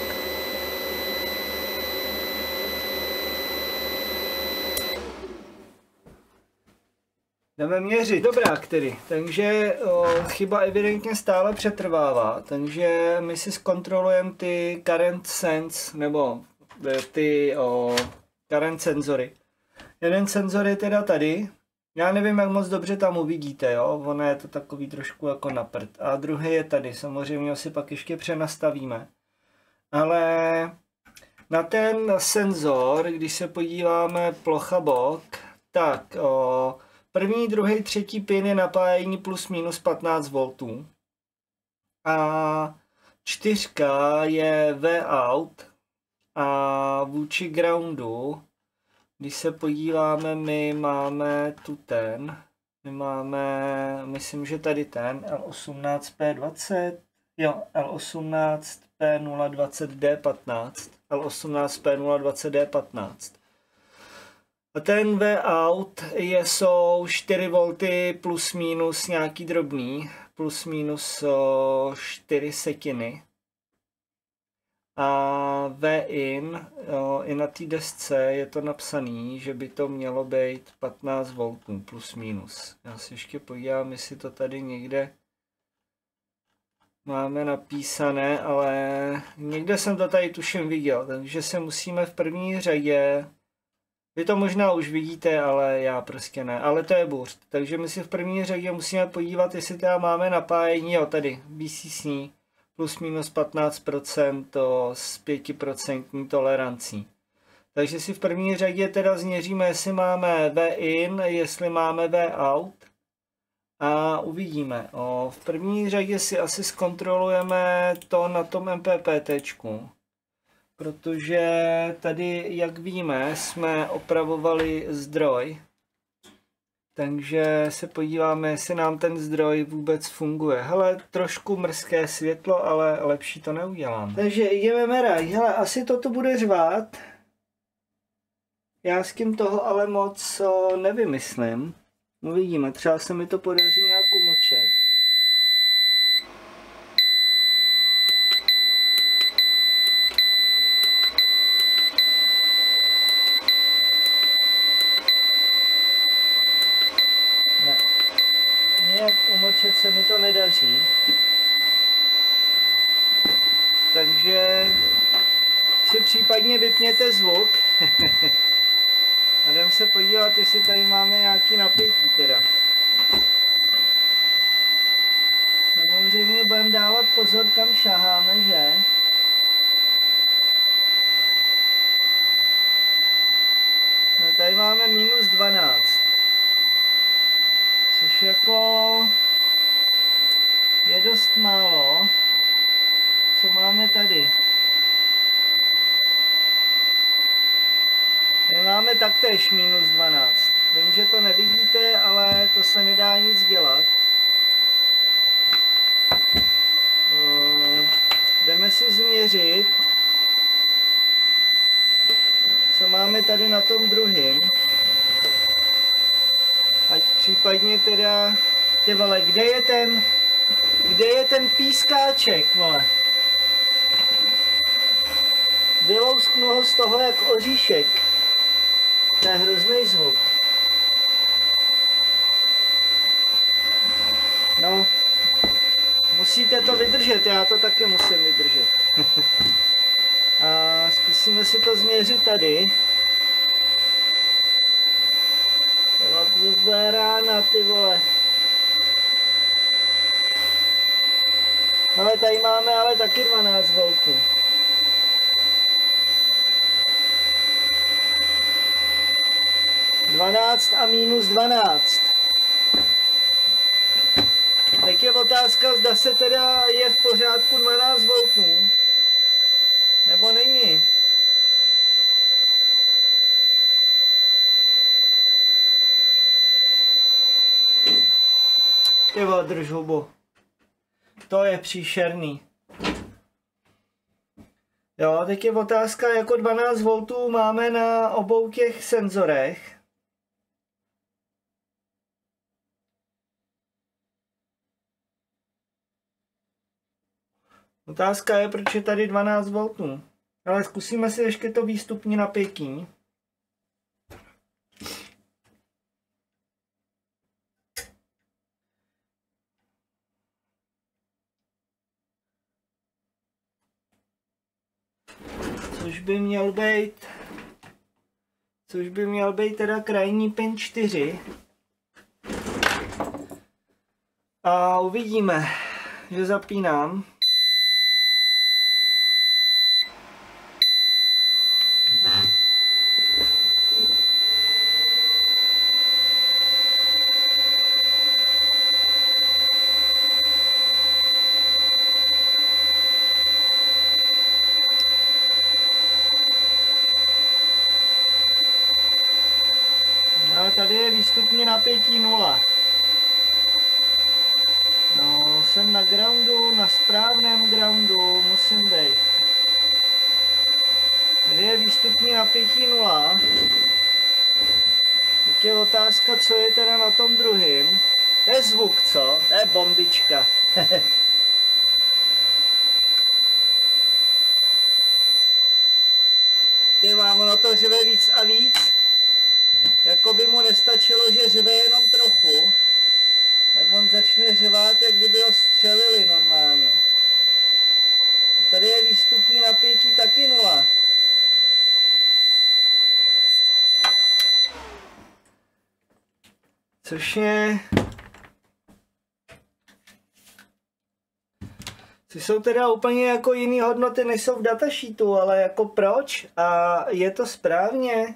Jdeme měřit. Dobrá, který. Takže chyba evidentně stále přetrvává. Takže my si zkontrolujeme ty current sense, nebo ty current senzory. Jeden senzor je teda tady. Já nevím, jak moc dobře tam uvidíte, jo, ono je to takový trošku jako na prd. A druhý je tady, samozřejmě si pak ještě přenastavíme. Ale na ten senzor, když se podíváme plocha bok, tak první, druhý, třetí pin je napájení plus minus 15 V. A čtyřka je V-out a vůči groundu, když se podíváme, my máme tu my máme, myslím, že tady ten L18P20, jo, L18P020D15, L18P020D15. A ten V-out jsou 4 V plus minus nějaký drobný, plus minus 4 setiny. A V-in, i na té desce je to napsaný, že by to mělo být 15 V plus minus. Já si ještě podívám, jestli to tady někde máme napísané, ale někde jsem to tady tuším viděl, takže se musíme v první řadě, vy to možná už vidíte, ale já prostě ne, ale to je burst. Takže my si v první řadě musíme podívat, jestli teda máme napájení, jo, tady BCC plus minus 15% s 5% tolerancí. Takže si v první řadě teda změříme, jestli máme V-in, jestli máme V-out a uvidíme. V první řadě si asi zkontrolujeme to na tom MPPTčku, protože tady, jak víme, jsme opravovali zdroj. Takže se podíváme, jestli nám ten zdroj vůbec funguje. Hele, trošku mrzké světlo, ale lepší to neudělám. Takže jdeme meraj. Hele, asi toto bude řvát. Já s tím toho ale moc nevymyslím. Uvidíme, třeba se mi to podaří nějak umlčet. Nějak umlčet se mi to nedaří. Takže si případně vypněte zvuk. A jdem se podívat, jestli tady máme nějaký napětí teda. Samozřejmě budeme dávat pozor, kam šaháme, že? No, tady máme minus 12. Což jako je dost málo. Co máme tady? Tady máme taktéž minus 12. Vím, že to nevidíte, ale to se nedá nic dělat. Jdeme si změřit, co máme tady na tom druhým. Ať případně teda, ty vole, kde je ten pískáček, vole? Vylousknu ho z toho jak oříšek. To je hrozný zvuk. No, musíte to vydržet, já to taky musím vydržet. A zkusíme si to změřit tady. To bude rána, ty vole. Ale tady máme ale taky 12 V. Dvanáct a minus 12. Teď je otázka, zda se teda je v pořádku 12 V. Nebo není. Ty vole, drž hubu. To je příšerný. Jo, teď je otázka, jako 12 V máme na obou těch senzorech. Otázka je, proč je tady 12 V. Ale zkusíme si ještě to výstupní napětí. Což by měl být teda krajní pin 4. A uvidíme, že zapínám. Ale tady je výstupní napětí 0. No, jsem na groundu, na správném groundu, musím být. Tady je výstupní napětí 0. Tak je otázka, co je teda na tom druhým. To je zvuk, co? To je bombička. Ty mám, ono to řve víc a víc. Jako by mu nestačilo, že řve jenom trochu. Tak on začne řvát, jak kdyby ho střelili normálně. Tady je výstupní napětí taky 0. Což jsou teda úplně jako jiný hodnoty, než jsou v datasheetu, ale jako proč? A je to správně?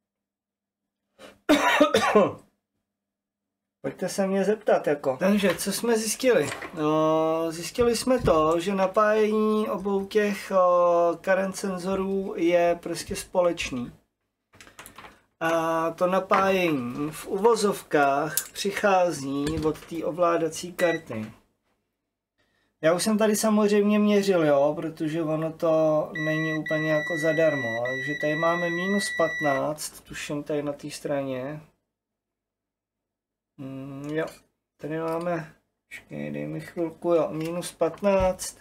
Pojďte se mě zeptat, jako. Takže, co jsme zjistili? No, zjistili jsme to, že napájení obou těch current senzorů je prostě společný. A to napájení v uvozovkách přichází od té ovládací karty. Já už jsem tady samozřejmě měřil, jo, protože ono to není úplně jako zadarmo. Takže tady máme minus 15, tuším tady na té straně. Jo, tady máme, počkej, dej mi chvilku, jo, minus 15.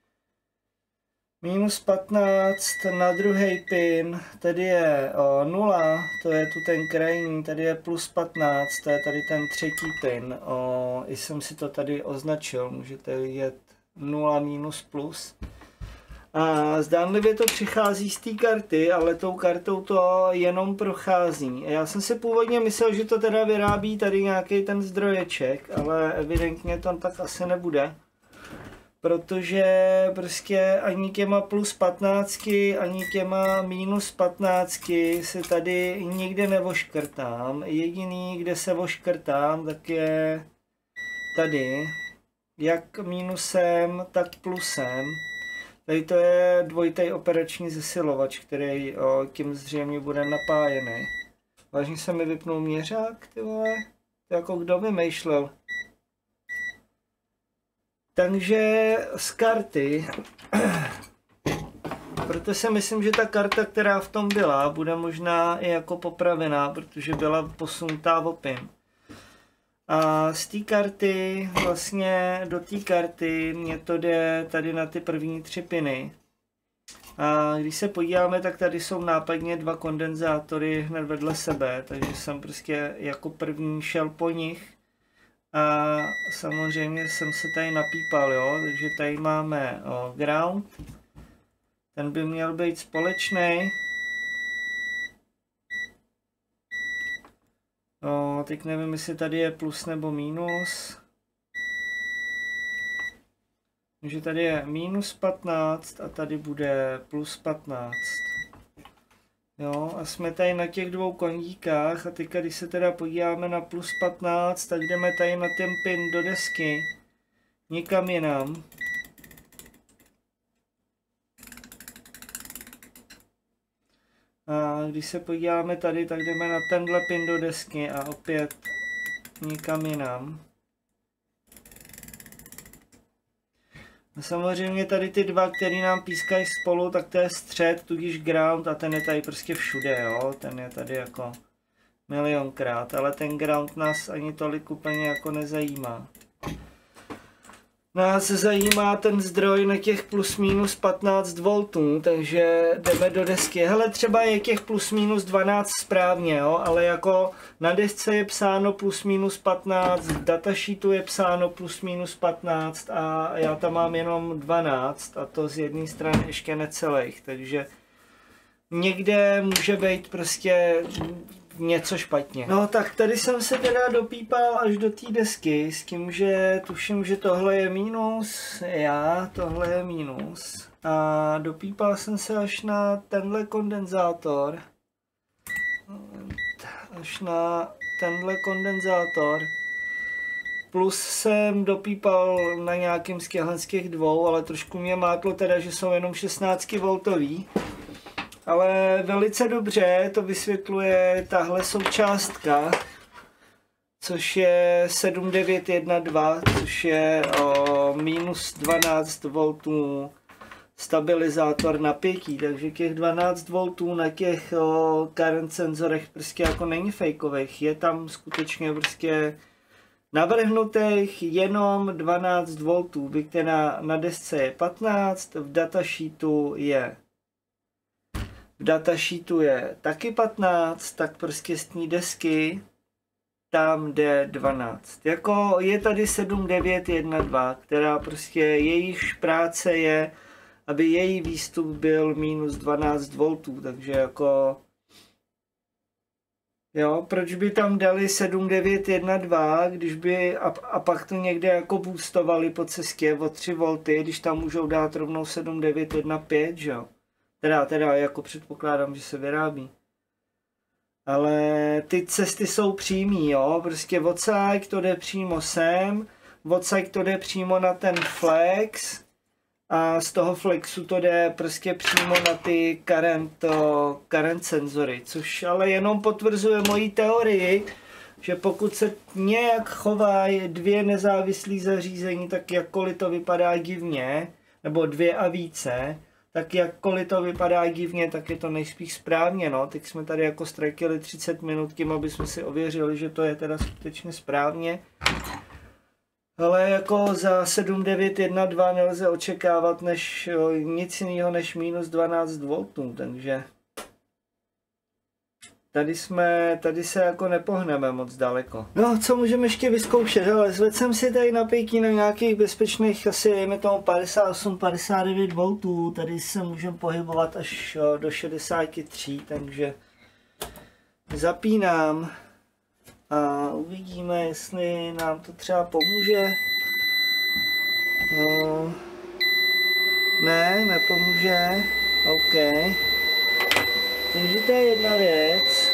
Minus 15 na druhý pin, tady je 0, to je tu ten krajní, tady je plus 15, to je tady ten třetí pin. I jsem si to tady označil, můžete vidět 0 minus plus. A zdánlivě to přichází z té karty, ale tou kartou to jenom prochází. Já jsem si původně myslel, že to teda vyrábí tady nějaký ten zdroječek, ale evidentně to tak asi nebude. Protože prostě ani těma plus 15, ani těma minus 15 si tady nikde nevoškrtám. Jediný, kde se voškrtám, tak je tady. Jak minusem, tak plusem. Tady to je dvojitý operační zesilovač, který tím zřejmě bude napájený. Vážně se mi vypnul měřák, ty vole. To jako kdo vymýšlel. Takže z karty, proto si myslím, že ta karta, která v tom byla, bude možná i jako popravená, protože byla posunutá o pin. A z té karty, vlastně do té karty, mě to jde tady na ty první 3 piny. A když se podíváme, tak tady jsou nápadně 2 kondenzátory hned vedle sebe, takže jsem prostě jako první šel po nich. A samozřejmě jsem se tady napípal, jo, takže tady máme ground. Ten by měl být společný. Teď nevím, jestli tady je plus nebo minus. Takže tady je minus 15 a tady bude plus 15. Jo, a jsme tady na těch 2 kondíkách a teďka, když se teda podíváme na plus 15, tak jdeme tady na ten pin do desky. Nikam jinam. A když se podíváme tady, tak jdeme na tenhle pin do desky a opět nikam jinam. A samozřejmě tady ty 2, který nám pískají spolu, tak to je střed, tudíž ground a ten je tady prostě všude, jo. Ten je tady jako milionkrát, ale ten ground nás ani tolik úplně jako nezajímá. Nás zajímá ten zdroj na těch plus minus 15 V, takže jdeme do desky. Hele, třeba je těch plus minus 12 správně, jo, ale jako na desce je psáno plus minus 15, v datasheetu je psáno plus minus 15 a já tam mám jenom 12 a to z jedné strany ještě necelých, takže někde může být prostě něco špatně. No tak tady jsem se teda dopípal až do té desky s tím, že tuším, že tohle je mínus, tohle je mínus. A dopípal jsem se až na tenhle kondenzátor. Plus jsem dopípal na nějakým z těch dvou, ale trošku mě mátlo teda, že jsou jenom 16V. Ale velice dobře to vysvětluje tahle součástka, což je 7912, což je minus 12V stabilizátor napětí, takže těch 12V na těch current senzorech prostě jako není fejkových, je tam skutečně prostě navrhnutých jenom 12V, byť na desce je 15, v datasheetu je taky 15, tak prostě z té desky tam jde 12. Jako je tady 7912, která prostě jejich práce je, aby její výstup byl minus 12V, takže jako jo, proč by tam dali 7912, když by a pak to někde jako boostovali po cestě o 3V, když tam můžou dát rovnou 7915, že jo? Teda jako předpokládám, že se vyrábí. Ale ty cesty jsou přímý, jo, prostě odsaď to jde přímo sem, odsaď to jde přímo na ten flex a z toho flexu to jde prostě přímo na ty current senzory, což ale jenom potvrzuje moji teorii, že pokud se nějak chovají dvě nezávislé zařízení, tak jakkoliv to vypadá divně, nebo dvě a více, tak jakkoliv to vypadá divně, tak je to nejspíš správně, no. Teď jsme tady jako ztratili 30 minut tím, aby jsme si ověřili, že to je teda skutečně správně. Ale jako za 7912 nelze očekávat nic jiného než minus 12V, takže tady se jako nepohneme moc daleko. No, co můžeme ještě vyzkoušet? Hele, zvedl jsem si tady napětí na nějakých bezpečných asi, dejme tomu 58-59V, tady se můžeme pohybovat až do 63, takže zapínám a uvidíme, jestli nám to třeba pomůže. No, ne, nepomůže, OK. Takže to je jedna věc.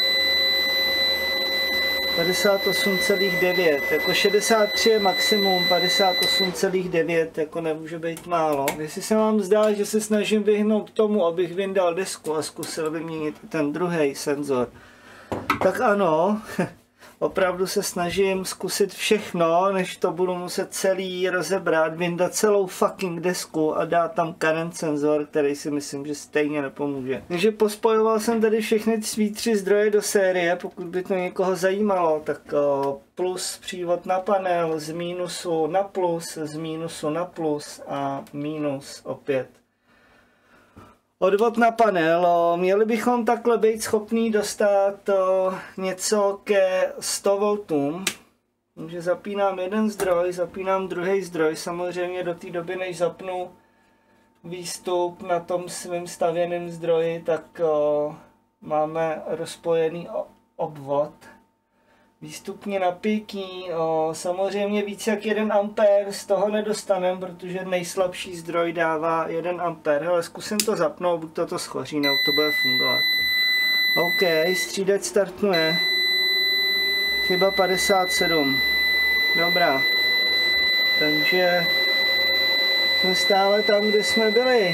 58,9, jako 63 je maximum, 58,9 jako nemůže být málo. Jestli se vám zdá, že se snažím vyhnout tomu, abych vyndal desku a zkusil vyměnit ten druhý senzor, tak ano, opravdu se snažím zkusit všechno, než to budu muset celý rozebrat, vyndat celou fucking desku a dát tam current senzor, který si myslím, že stejně nepomůže. Takže pospojoval jsem tady všechny svý 3 zdroje do série, pokud by to někoho zajímalo, tak plus přívod na panel, z mínusu na plus, z mínusu na plus a minus opět. Odvod na panel, měli bychom takhle být schopní dostat něco ke 100V. Takže zapínám jeden zdroj, zapínám druhý zdroj, samozřejmě do té doby, než zapnu výstup na tom svým stavěném zdroji, tak máme rozpojený obvod. Výstupně napětí, samozřejmě víc jak 1 A z toho nedostaneme, protože nejslabší zdroj dává 1 A. Hele, zkusím to zapnout, buď to schoří, nebo to bude fungovat. OK, střídač startuje. Chyba 57. Dobrá. Takže jsme stále tam, kde jsme byli.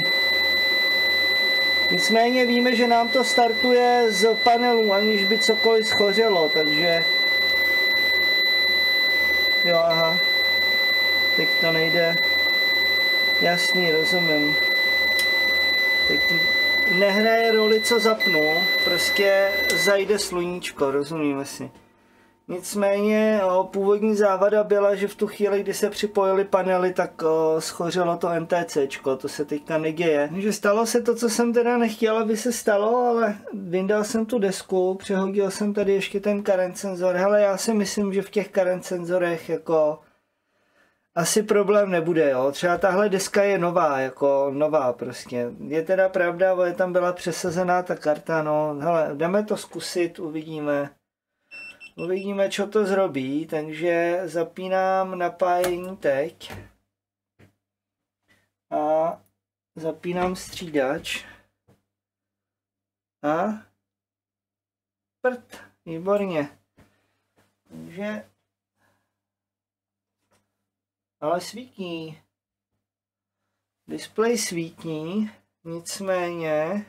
Nicméně víme, že nám to startuje z panelu, aniž by cokoliv schořelo, takže jo, aha. Teď to nejde. Jasný, rozumím. Teď nehraje roli, co zapnu. Prostě zajde sluníčko, rozumíme si. Nicméně původní závada byla, že v tu chvíli, kdy se připojily panely, tak schořelo to NTCčko, to se teďka neděje. Takže stalo se to, co jsem teda nechtěl, aby se stalo, ale vyndal jsem tu desku, přehodil jsem tady ještě ten current senzor. Hele, já si myslím, že v těch current senzorech jako asi problém nebude, jo. Třeba tahle deska je nová, jako nová prostě. Je teda pravda, ale tam byla přesazená ta karta, no. Hele, jdeme to zkusit, uvidíme. Uvidíme, co to zrobí, takže zapínám napájení teď. A zapínám střídač. A prd, výborně. Takže ale svítí. Displej svítí, nicméně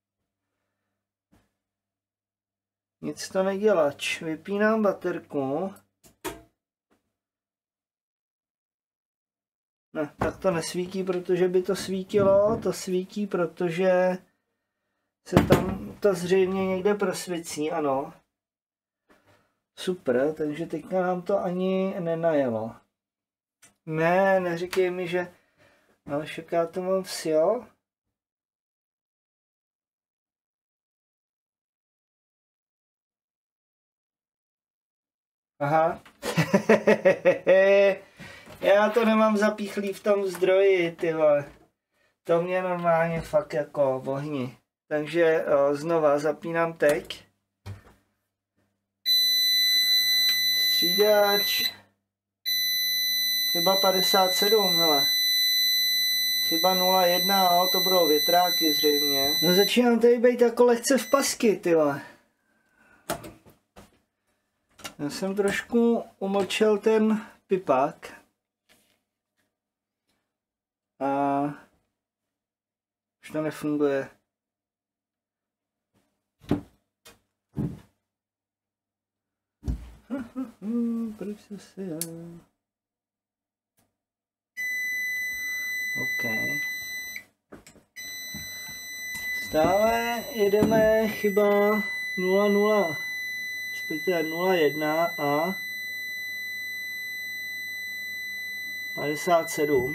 nic to nedělač. Vypínám baterku. Ne, tak to nesvítí, protože by to svítilo. To svítí, protože se tam to zřejmě někde prosvící, ano. Super, takže teďka nám to ani nenajelo. Ne, neříkej mi, že... No, však já to mám jo. Aha. Já to nemám zapíchlý v tom zdroji, ty vole. To mě normálně fakt jako vohni. Takže znova zapínám teď. Střídač. Chyba 57, hele. Chyba 01, jo, to budou větráky zřejmě. No začínám tady být jako lehce v pasky, ty vole. Já jsem trošku umlčel ten pipák. A už to nefunguje. Proč se já? OK. Stále jedeme chyba 00, respektive 01 a 57.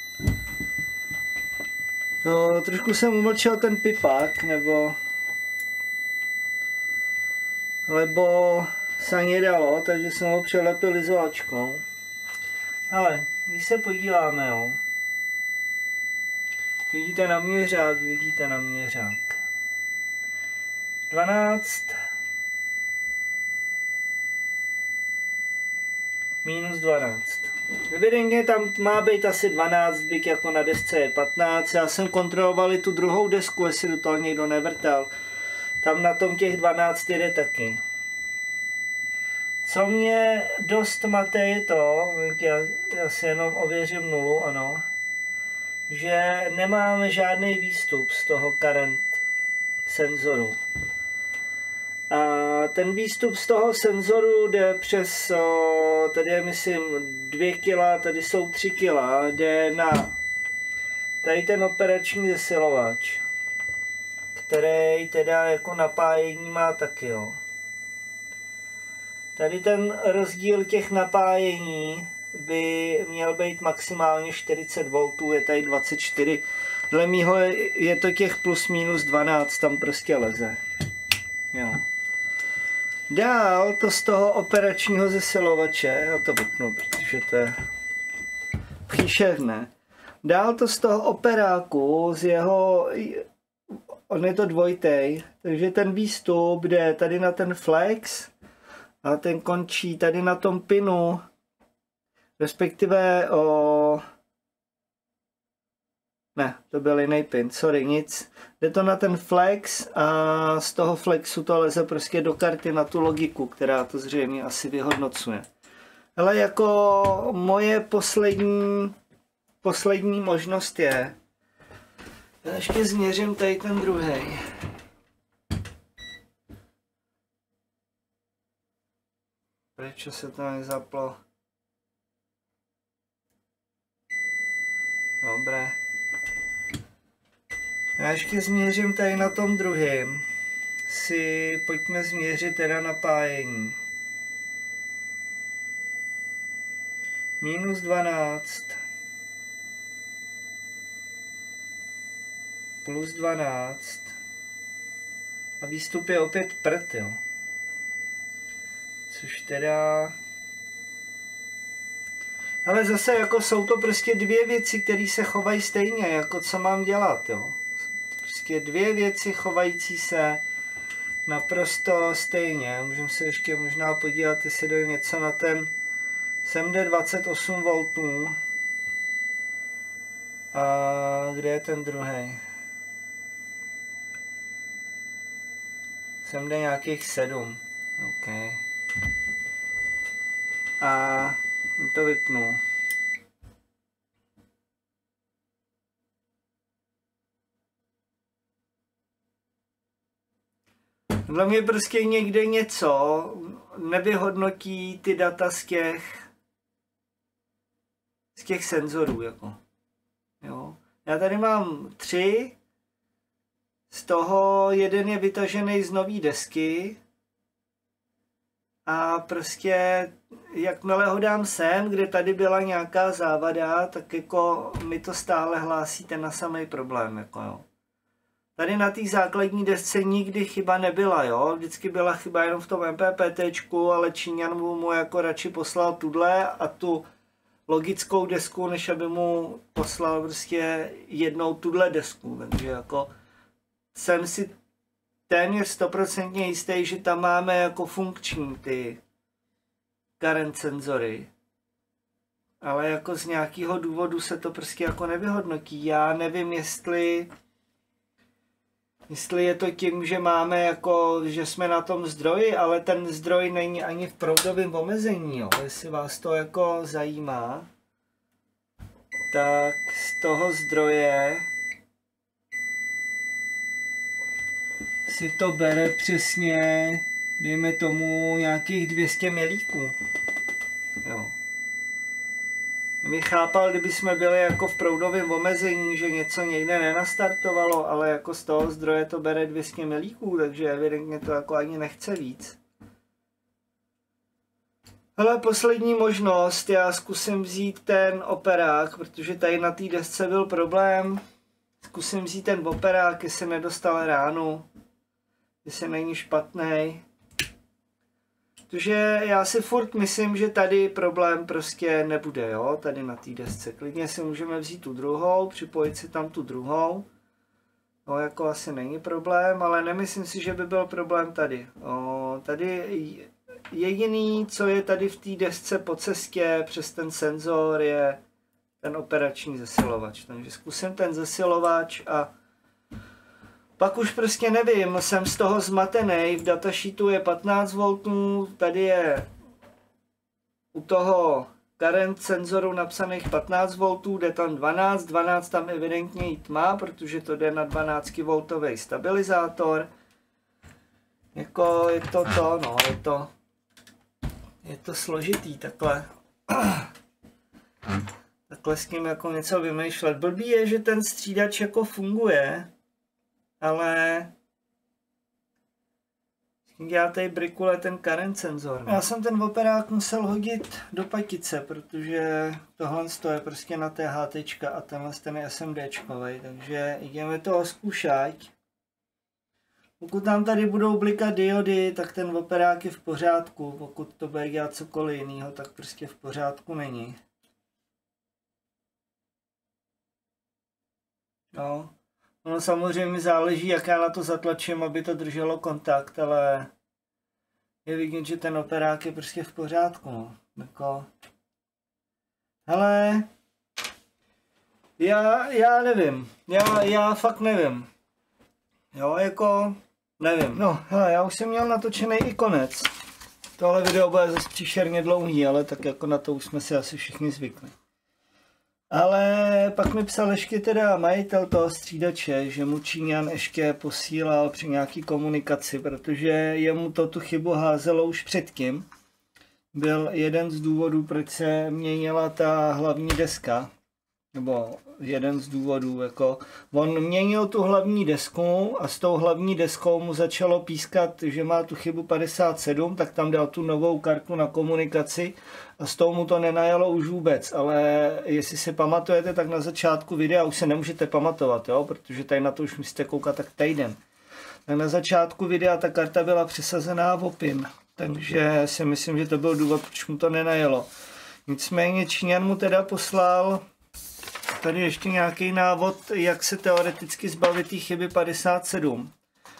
No, trošku jsem umlčel ten pipák, lebo se ani dalo, takže jsem ho přelepil izolačkou. Ale když se podíváme, jo. Vidíte na měřák. 12 minus 12. Evidentně tam má být asi 12, byť jako na desce je 15. Já jsem kontroloval i tu druhou desku, jestli do toho někdo nevrtal. Tam na tom těch 12 jede taky. Co mě dost mate je to, já si jenom ověřím nulu, ano, že nemáme žádný výstup z toho current senzoru. A ten výstup z toho senzoru jde přes, tady je myslím 2 kg, tady jsou 3 kg, jde na tady ten operační zesilovač, který teda jako napájení má taky, jo. Tady ten rozdíl těch napájení by měl být maximálně 40 V, je tady 24. Dle mýho je to těch plus minus 12, tam prostě leze. Jo. Dál to z toho operačního zesilovače, já to vypnu, protože to je příšerné. Dál to z toho operáku, z jeho, on je to dvojitej, takže ten výstup jde tady na ten flex a ten končí tady na tom pinu, respektive ne, to byl jiný pin, sorry, nic. Jde to na ten flex a z toho flexu to leze prostě do karty na tu logiku, která to zřejmě asi vyhodnocuje. Ale jako moje poslední možnost je, já ještě změřím tady ten druhý. Proč se to nezaplo? Dobré. Já ještě změřím tady na tom druhém. Pojďme změřit teda napájení. Minus 12. Plus 12. A výstup je opět prd, jo. Což teda... Ale zase jako jsou to prostě dvě věci, které se chovají stejně, jako co mám dělat, jo. Prostě dvě věci chovající se naprosto stejně. Můžeme se ještě možná podívat, jestli jde něco na ten, sem jde 28 V. A kde je ten druhý? Sem jde nějakých 7. OK. A to vypnu. Podle mě prostě někde něco nevyhodnotí ty data z těch senzorů, jako. Jo. Já tady mám 3, z toho jeden je vytažený z nový desky a prostě jakmile ho dám sem, kde tady byla nějaká závada, tak jako mi to stále hlásí ten na samý problém, jako jo. Tady na té základní desce nikdy chyba nebyla, jo. Vždycky byla chyba jenom v tom MPPTčku, ale Číňan mu jako radši poslal tuhle a tu logickou desku, než aby mu poslal prostě jednou tuhle desku. Takže jako jsem si téměř 100% jistý, že tam máme jako funkční ty current senzory. Ale jako z nějakého důvodu se to prostě jako nevyhodnotí. Já nevím, jestli je to tím, že máme jako, že jsme na tom zdroji, ale ten zdroj není ani v proudovém omezení, jo. Jestli vás to jako zajímá, tak z toho zdroje si to bere přesně, dejme tomu, nějakých 200 milíků. Jo. Mě chápal, kdyby jsme byli jako v proudovém omezení, že něco někde nenastartovalo, ale jako z toho zdroje to bere 200 milíků, takže evidentně to jako ani nechce víc. Hele, poslední možnost, já zkusím vzít ten operák, protože tady na té desce byl problém. Zkusím vzít ten operák, jestli nedostal ránu, jestli není špatný. Protože já si furt myslím, že tady problém prostě nebude, jo, tady na té desce. Klidně si můžeme vzít tu druhou, připojit si tam tu druhou. No, jako asi není problém, ale nemyslím si, že by byl problém tady. Tady jediný, co je tady v té desce po cestě přes ten senzor, je ten operační zesilovač. Takže zkusím ten zesilovač a pak už prostě nevím, jsem z toho zmatený, v datasheetu je 15 V, tady je u toho current senzoru napsaných 15 V, jde tam 12 tam evidentně jít má, protože to jde na 12 V stabilizátor. Jako je to no, je to složitý takhle. Takhle s tím jako něco vymýšlet. Blbý je, že ten střídač jako funguje, ale já tady brikule ten current senzor. Já jsem ten operák musel hodit do patice, protože tohle je prostě na THT a tenhle ten je SMDčkovej, takže jdeme to zkoušet. Pokud nám tady budou blikat diody, tak ten operák je v pořádku. Pokud to bude dělat cokoliv jiného, tak prostě v pořádku není. No. No samozřejmě záleží, jak já na to zatlačím, aby to drželo kontakt, ale je vidět, že ten operák je prostě v pořádku. No. Jako... Ale já nevím, já fakt nevím. Jo, jako nevím. No, hele, já už jsem měl natočený i konec. Tohle video bude zase příšerně dlouhý, ale tak jako na to už jsme si asi všichni zvykli. Ale pak mi psal ještě teda majitel toho střídače, že mu Číňan ještě posílal při nějaký komunikaci, protože jemu to tu chybu házelo už předtím. Byl jeden z důvodů, proč se měnila ta hlavní deska. Nebo jeden z důvodů, jako on měnil tu hlavní desku a s tou hlavní deskou mu začalo pískat, že má tu chybu 57, tak tam dal tu novou kartu na komunikaci a s tou mu to nenajalo už vůbec, ale jestli si pamatujete, tak na začátku videa už se nemůžete pamatovat, jo, protože tady na to už musíte koukat tak týden. Tak na začátku videa ta karta byla přesazená v OPIM, takže si myslím, že to byl důvod, proč mu to nenajelo. Nicméně Číňan mu teda poslal tady ještě nějaký návod, jak se teoreticky zbavit té chyby 57.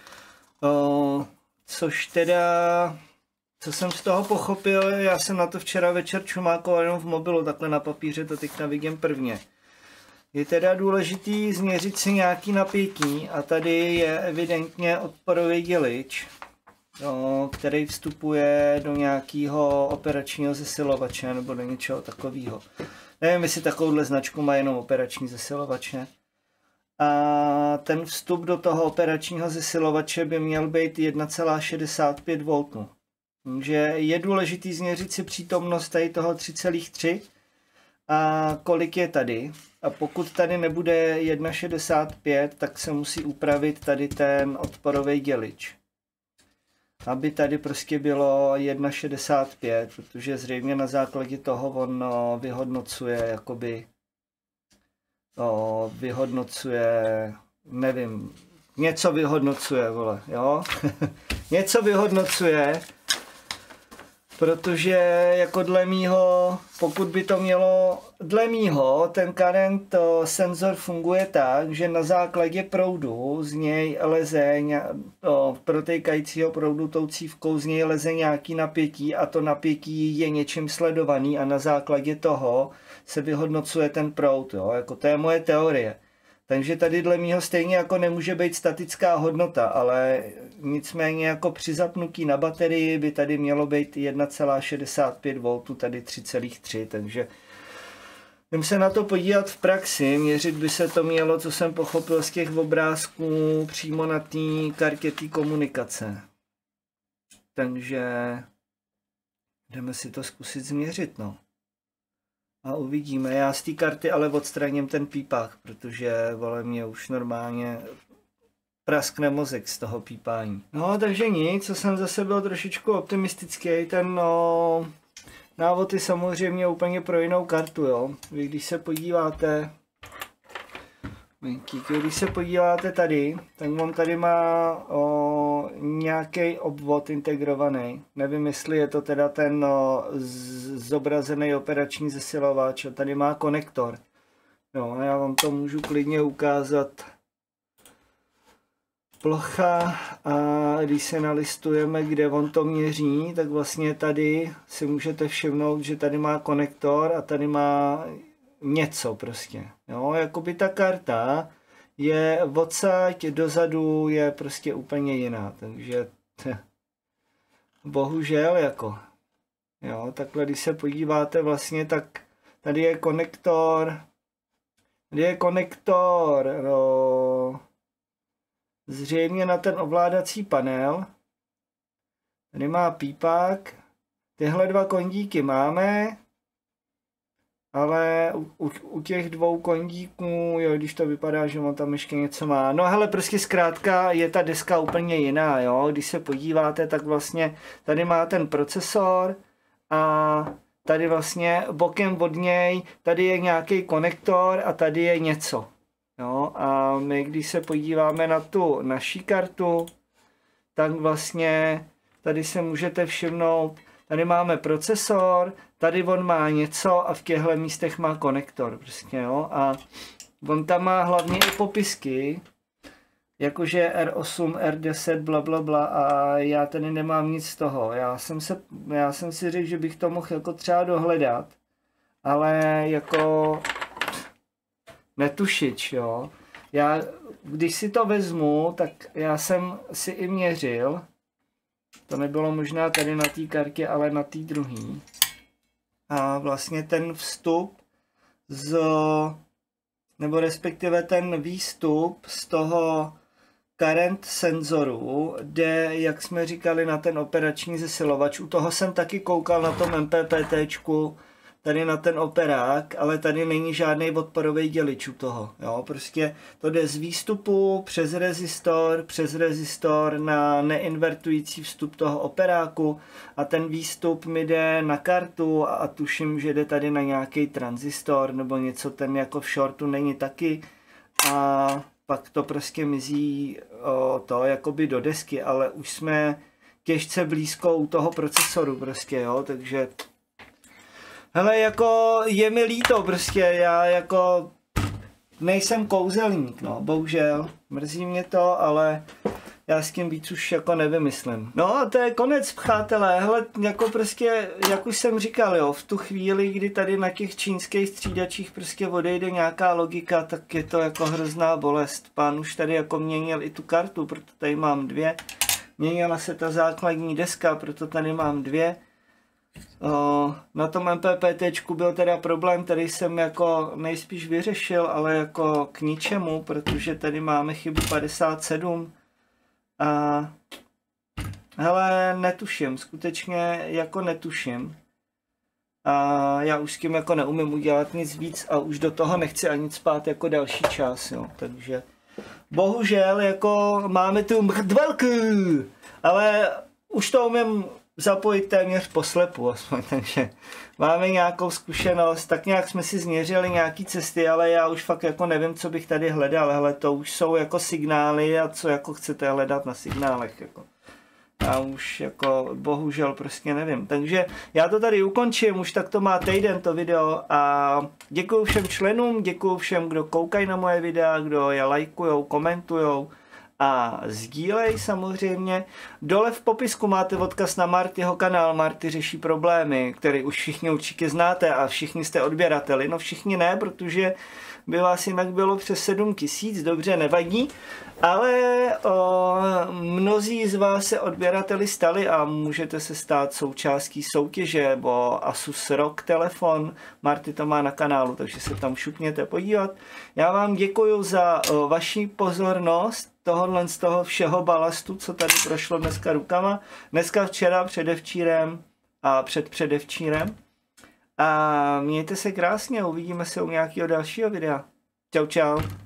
Což teda, co jsem z toho pochopil, já jsem na to včera večer čumákoval jenom v mobilu, takhle na papíře to teď vidím prvně. Je teda důležitý změřit si nějaký napětí a tady je evidentně odporový dělič, který vstupuje do nějakého operačního zesilovače nebo do něčeho takového. Nevím, jestli takovouhle značku má jenom operační zesilovače. A ten vstup do toho operačního zesilovače by měl být 1,65 V. Takže je důležitý změřit si přítomnost tady toho 3,3 a kolik je tady. A pokud tady nebude 1,65, tak se musí upravit tady ten odporový dělič. Aby tady prostě bylo 1,65, protože zřejmě na základě toho on vyhodnocuje jakoby nevím, něco vyhodnocuje, vole, jo? Něco vyhodnocuje, protože jako dle mýho, pokud by to mělo, dle mýho, ten current senzor funguje tak, že na základě proudu z něj leze, protékajícího proudu tou cívkou z něj leze nějaký napětí a to napětí je něčím sledovaný a na základě toho se vyhodnocuje ten proud, jo? Jako to je moje teorie. Takže tady dle mýho stejně jako nemůže být statická hodnota, ale nicméně jako při zapnutí na baterii by tady mělo být 1,65 V, tady 3,3, takže jdem se na to podívat v praxi, měřit by se to mělo, co jsem pochopil z těch obrázků, přímo na té kartě té komunikace. Takže jdeme si to zkusit změřit, no. A uvidíme. Já z té karty ale odstraním ten pípák, protože vole mě už normálně praskne mozek z toho pípání. No takže nic, co jsem zase byl trošičku optimistický, ten návod je samozřejmě úplně pro jinou kartu, jo. Vy když se podíváte, když se podíváte tady, tak on tady má nějaký obvod integrovaný. Nevím, jestli je to teda ten zobrazený operační zesilovač. A tady má konektor. No, já vám to můžu klidně ukázat. Plocha a když se nalistujeme, kde on to měří, tak vlastně tady si můžete všimnout, že tady má konektor a tady má něco prostě. Jo, jakoby ta karta je odsaď dozadu je prostě úplně jiná, takže bohužel jako. Jo, takhle když se podíváte vlastně, tak tady je konektor, no, zřejmě na ten ovládací panel. Tady má pípák. Tyhle dva kondíky máme, ale u těch dvou kondíků, jo, když to vypadá, že on tam ještě něco má. No hele, prostě zkrátka je ta deska úplně jiná, jo. Když se podíváte, tak vlastně tady má ten procesor a tady vlastně bokem od něj, tady je nějaký konektor a tady je něco. Jo, a my, když se podíváme na tu naší kartu, tak vlastně tady se můžete všimnout, tady máme procesor, tady on má něco a v těchto místech má konektor. Prostě, jo, a on tam má hlavně i popisky, jakože R8, R10, blablabla a já tady nemám nic z toho. Já jsem si řekl, že bych to mohl jako třeba dohledat, ale jako netušič, jo. Já, když si to vezmu, tak já jsem si i měřil, to nebylo možná tady na té kartě, ale na té druhé. A vlastně ten vstup nebo respektive ten výstup z toho current senzoru jde, jak jsme říkali, na ten operační zesilovač. U toho jsem taky koukal na tom MPPTčku, tady na ten operák, ale tady není žádný odporový dělič u toho. Jo? Prostě to jde z výstupu přes rezistor na neinvertující vstup toho operáku a ten výstup mi jde na kartu a tuším, že jde tady na nějaký tranzistor nebo něco, ten jako v shortu není taky a pak to prostě mizí to jakoby do desky, ale už jsme těžce blízko u toho procesoru prostě, jo, takže Hele, jako je mi líto prostě, já jako nejsem kouzelník, no, bohužel, mrzí mě to, ale já s tím víc už jako nevymyslím. No a to je konec, přátelé, hele, jako prostě, jak už jsem říkal, jo, v tu chvíli, kdy tady na těch čínských střídačích prostě odejde nějaká logika, tak je to jako hrozná bolest. Pán už tady jako měnil i tu kartu, proto tady mám 2. Měnila se ta základní deska, proto tady mám 2. Na tom MPPTčku byl teda problém, který jsem jako nejspíš vyřešil, ale jako k ničemu, protože tady máme chybu 57. A hele, netuším, skutečně jako netuším. A já už s tím jako neumím udělat nic víc a už do toho nechci ani spát jako další čas, jo. Takže bohužel jako máme tu mrdvelku, ale už to umím zapojit téměř poslepu aspoň, takže máme nějakou zkušenost, tak nějak jsme si změřili nějaký cesty, ale já už fakt jako nevím, co bych tady hledal, hele, to už jsou jako signály a co jako chcete hledat na signálech, jako. Já už jako bohužel prostě nevím, takže já to tady ukončím, už tak to má týden to video a děkuju všem členům, děkuju všem, kdo koukají na moje videa, kdo je lajkujou, komentujou a sdílej samozřejmě. Dole v popisku máte odkaz na Martyho kanál. Marty řeší problémy, které už všichni určitě znáte a všichni jste odběrateli. No všichni ne, protože by vás jinak bylo přes 7 000, dobře, nevadí. Ale mnozí z vás se odběrateli stali a můžete se stát součástí soutěže o Asus ROG telefon. Marty to má na kanálu, takže se tam šupněte podívat. Já vám děkuju za vaši pozornost. Tohodle z toho všeho balastu, co tady prošlo dneska rukama. Dneska, včera, předevčírem a předpředevčírem. A mějte se krásně, uvidíme se u nějakého dalšího videa. Čau, čau.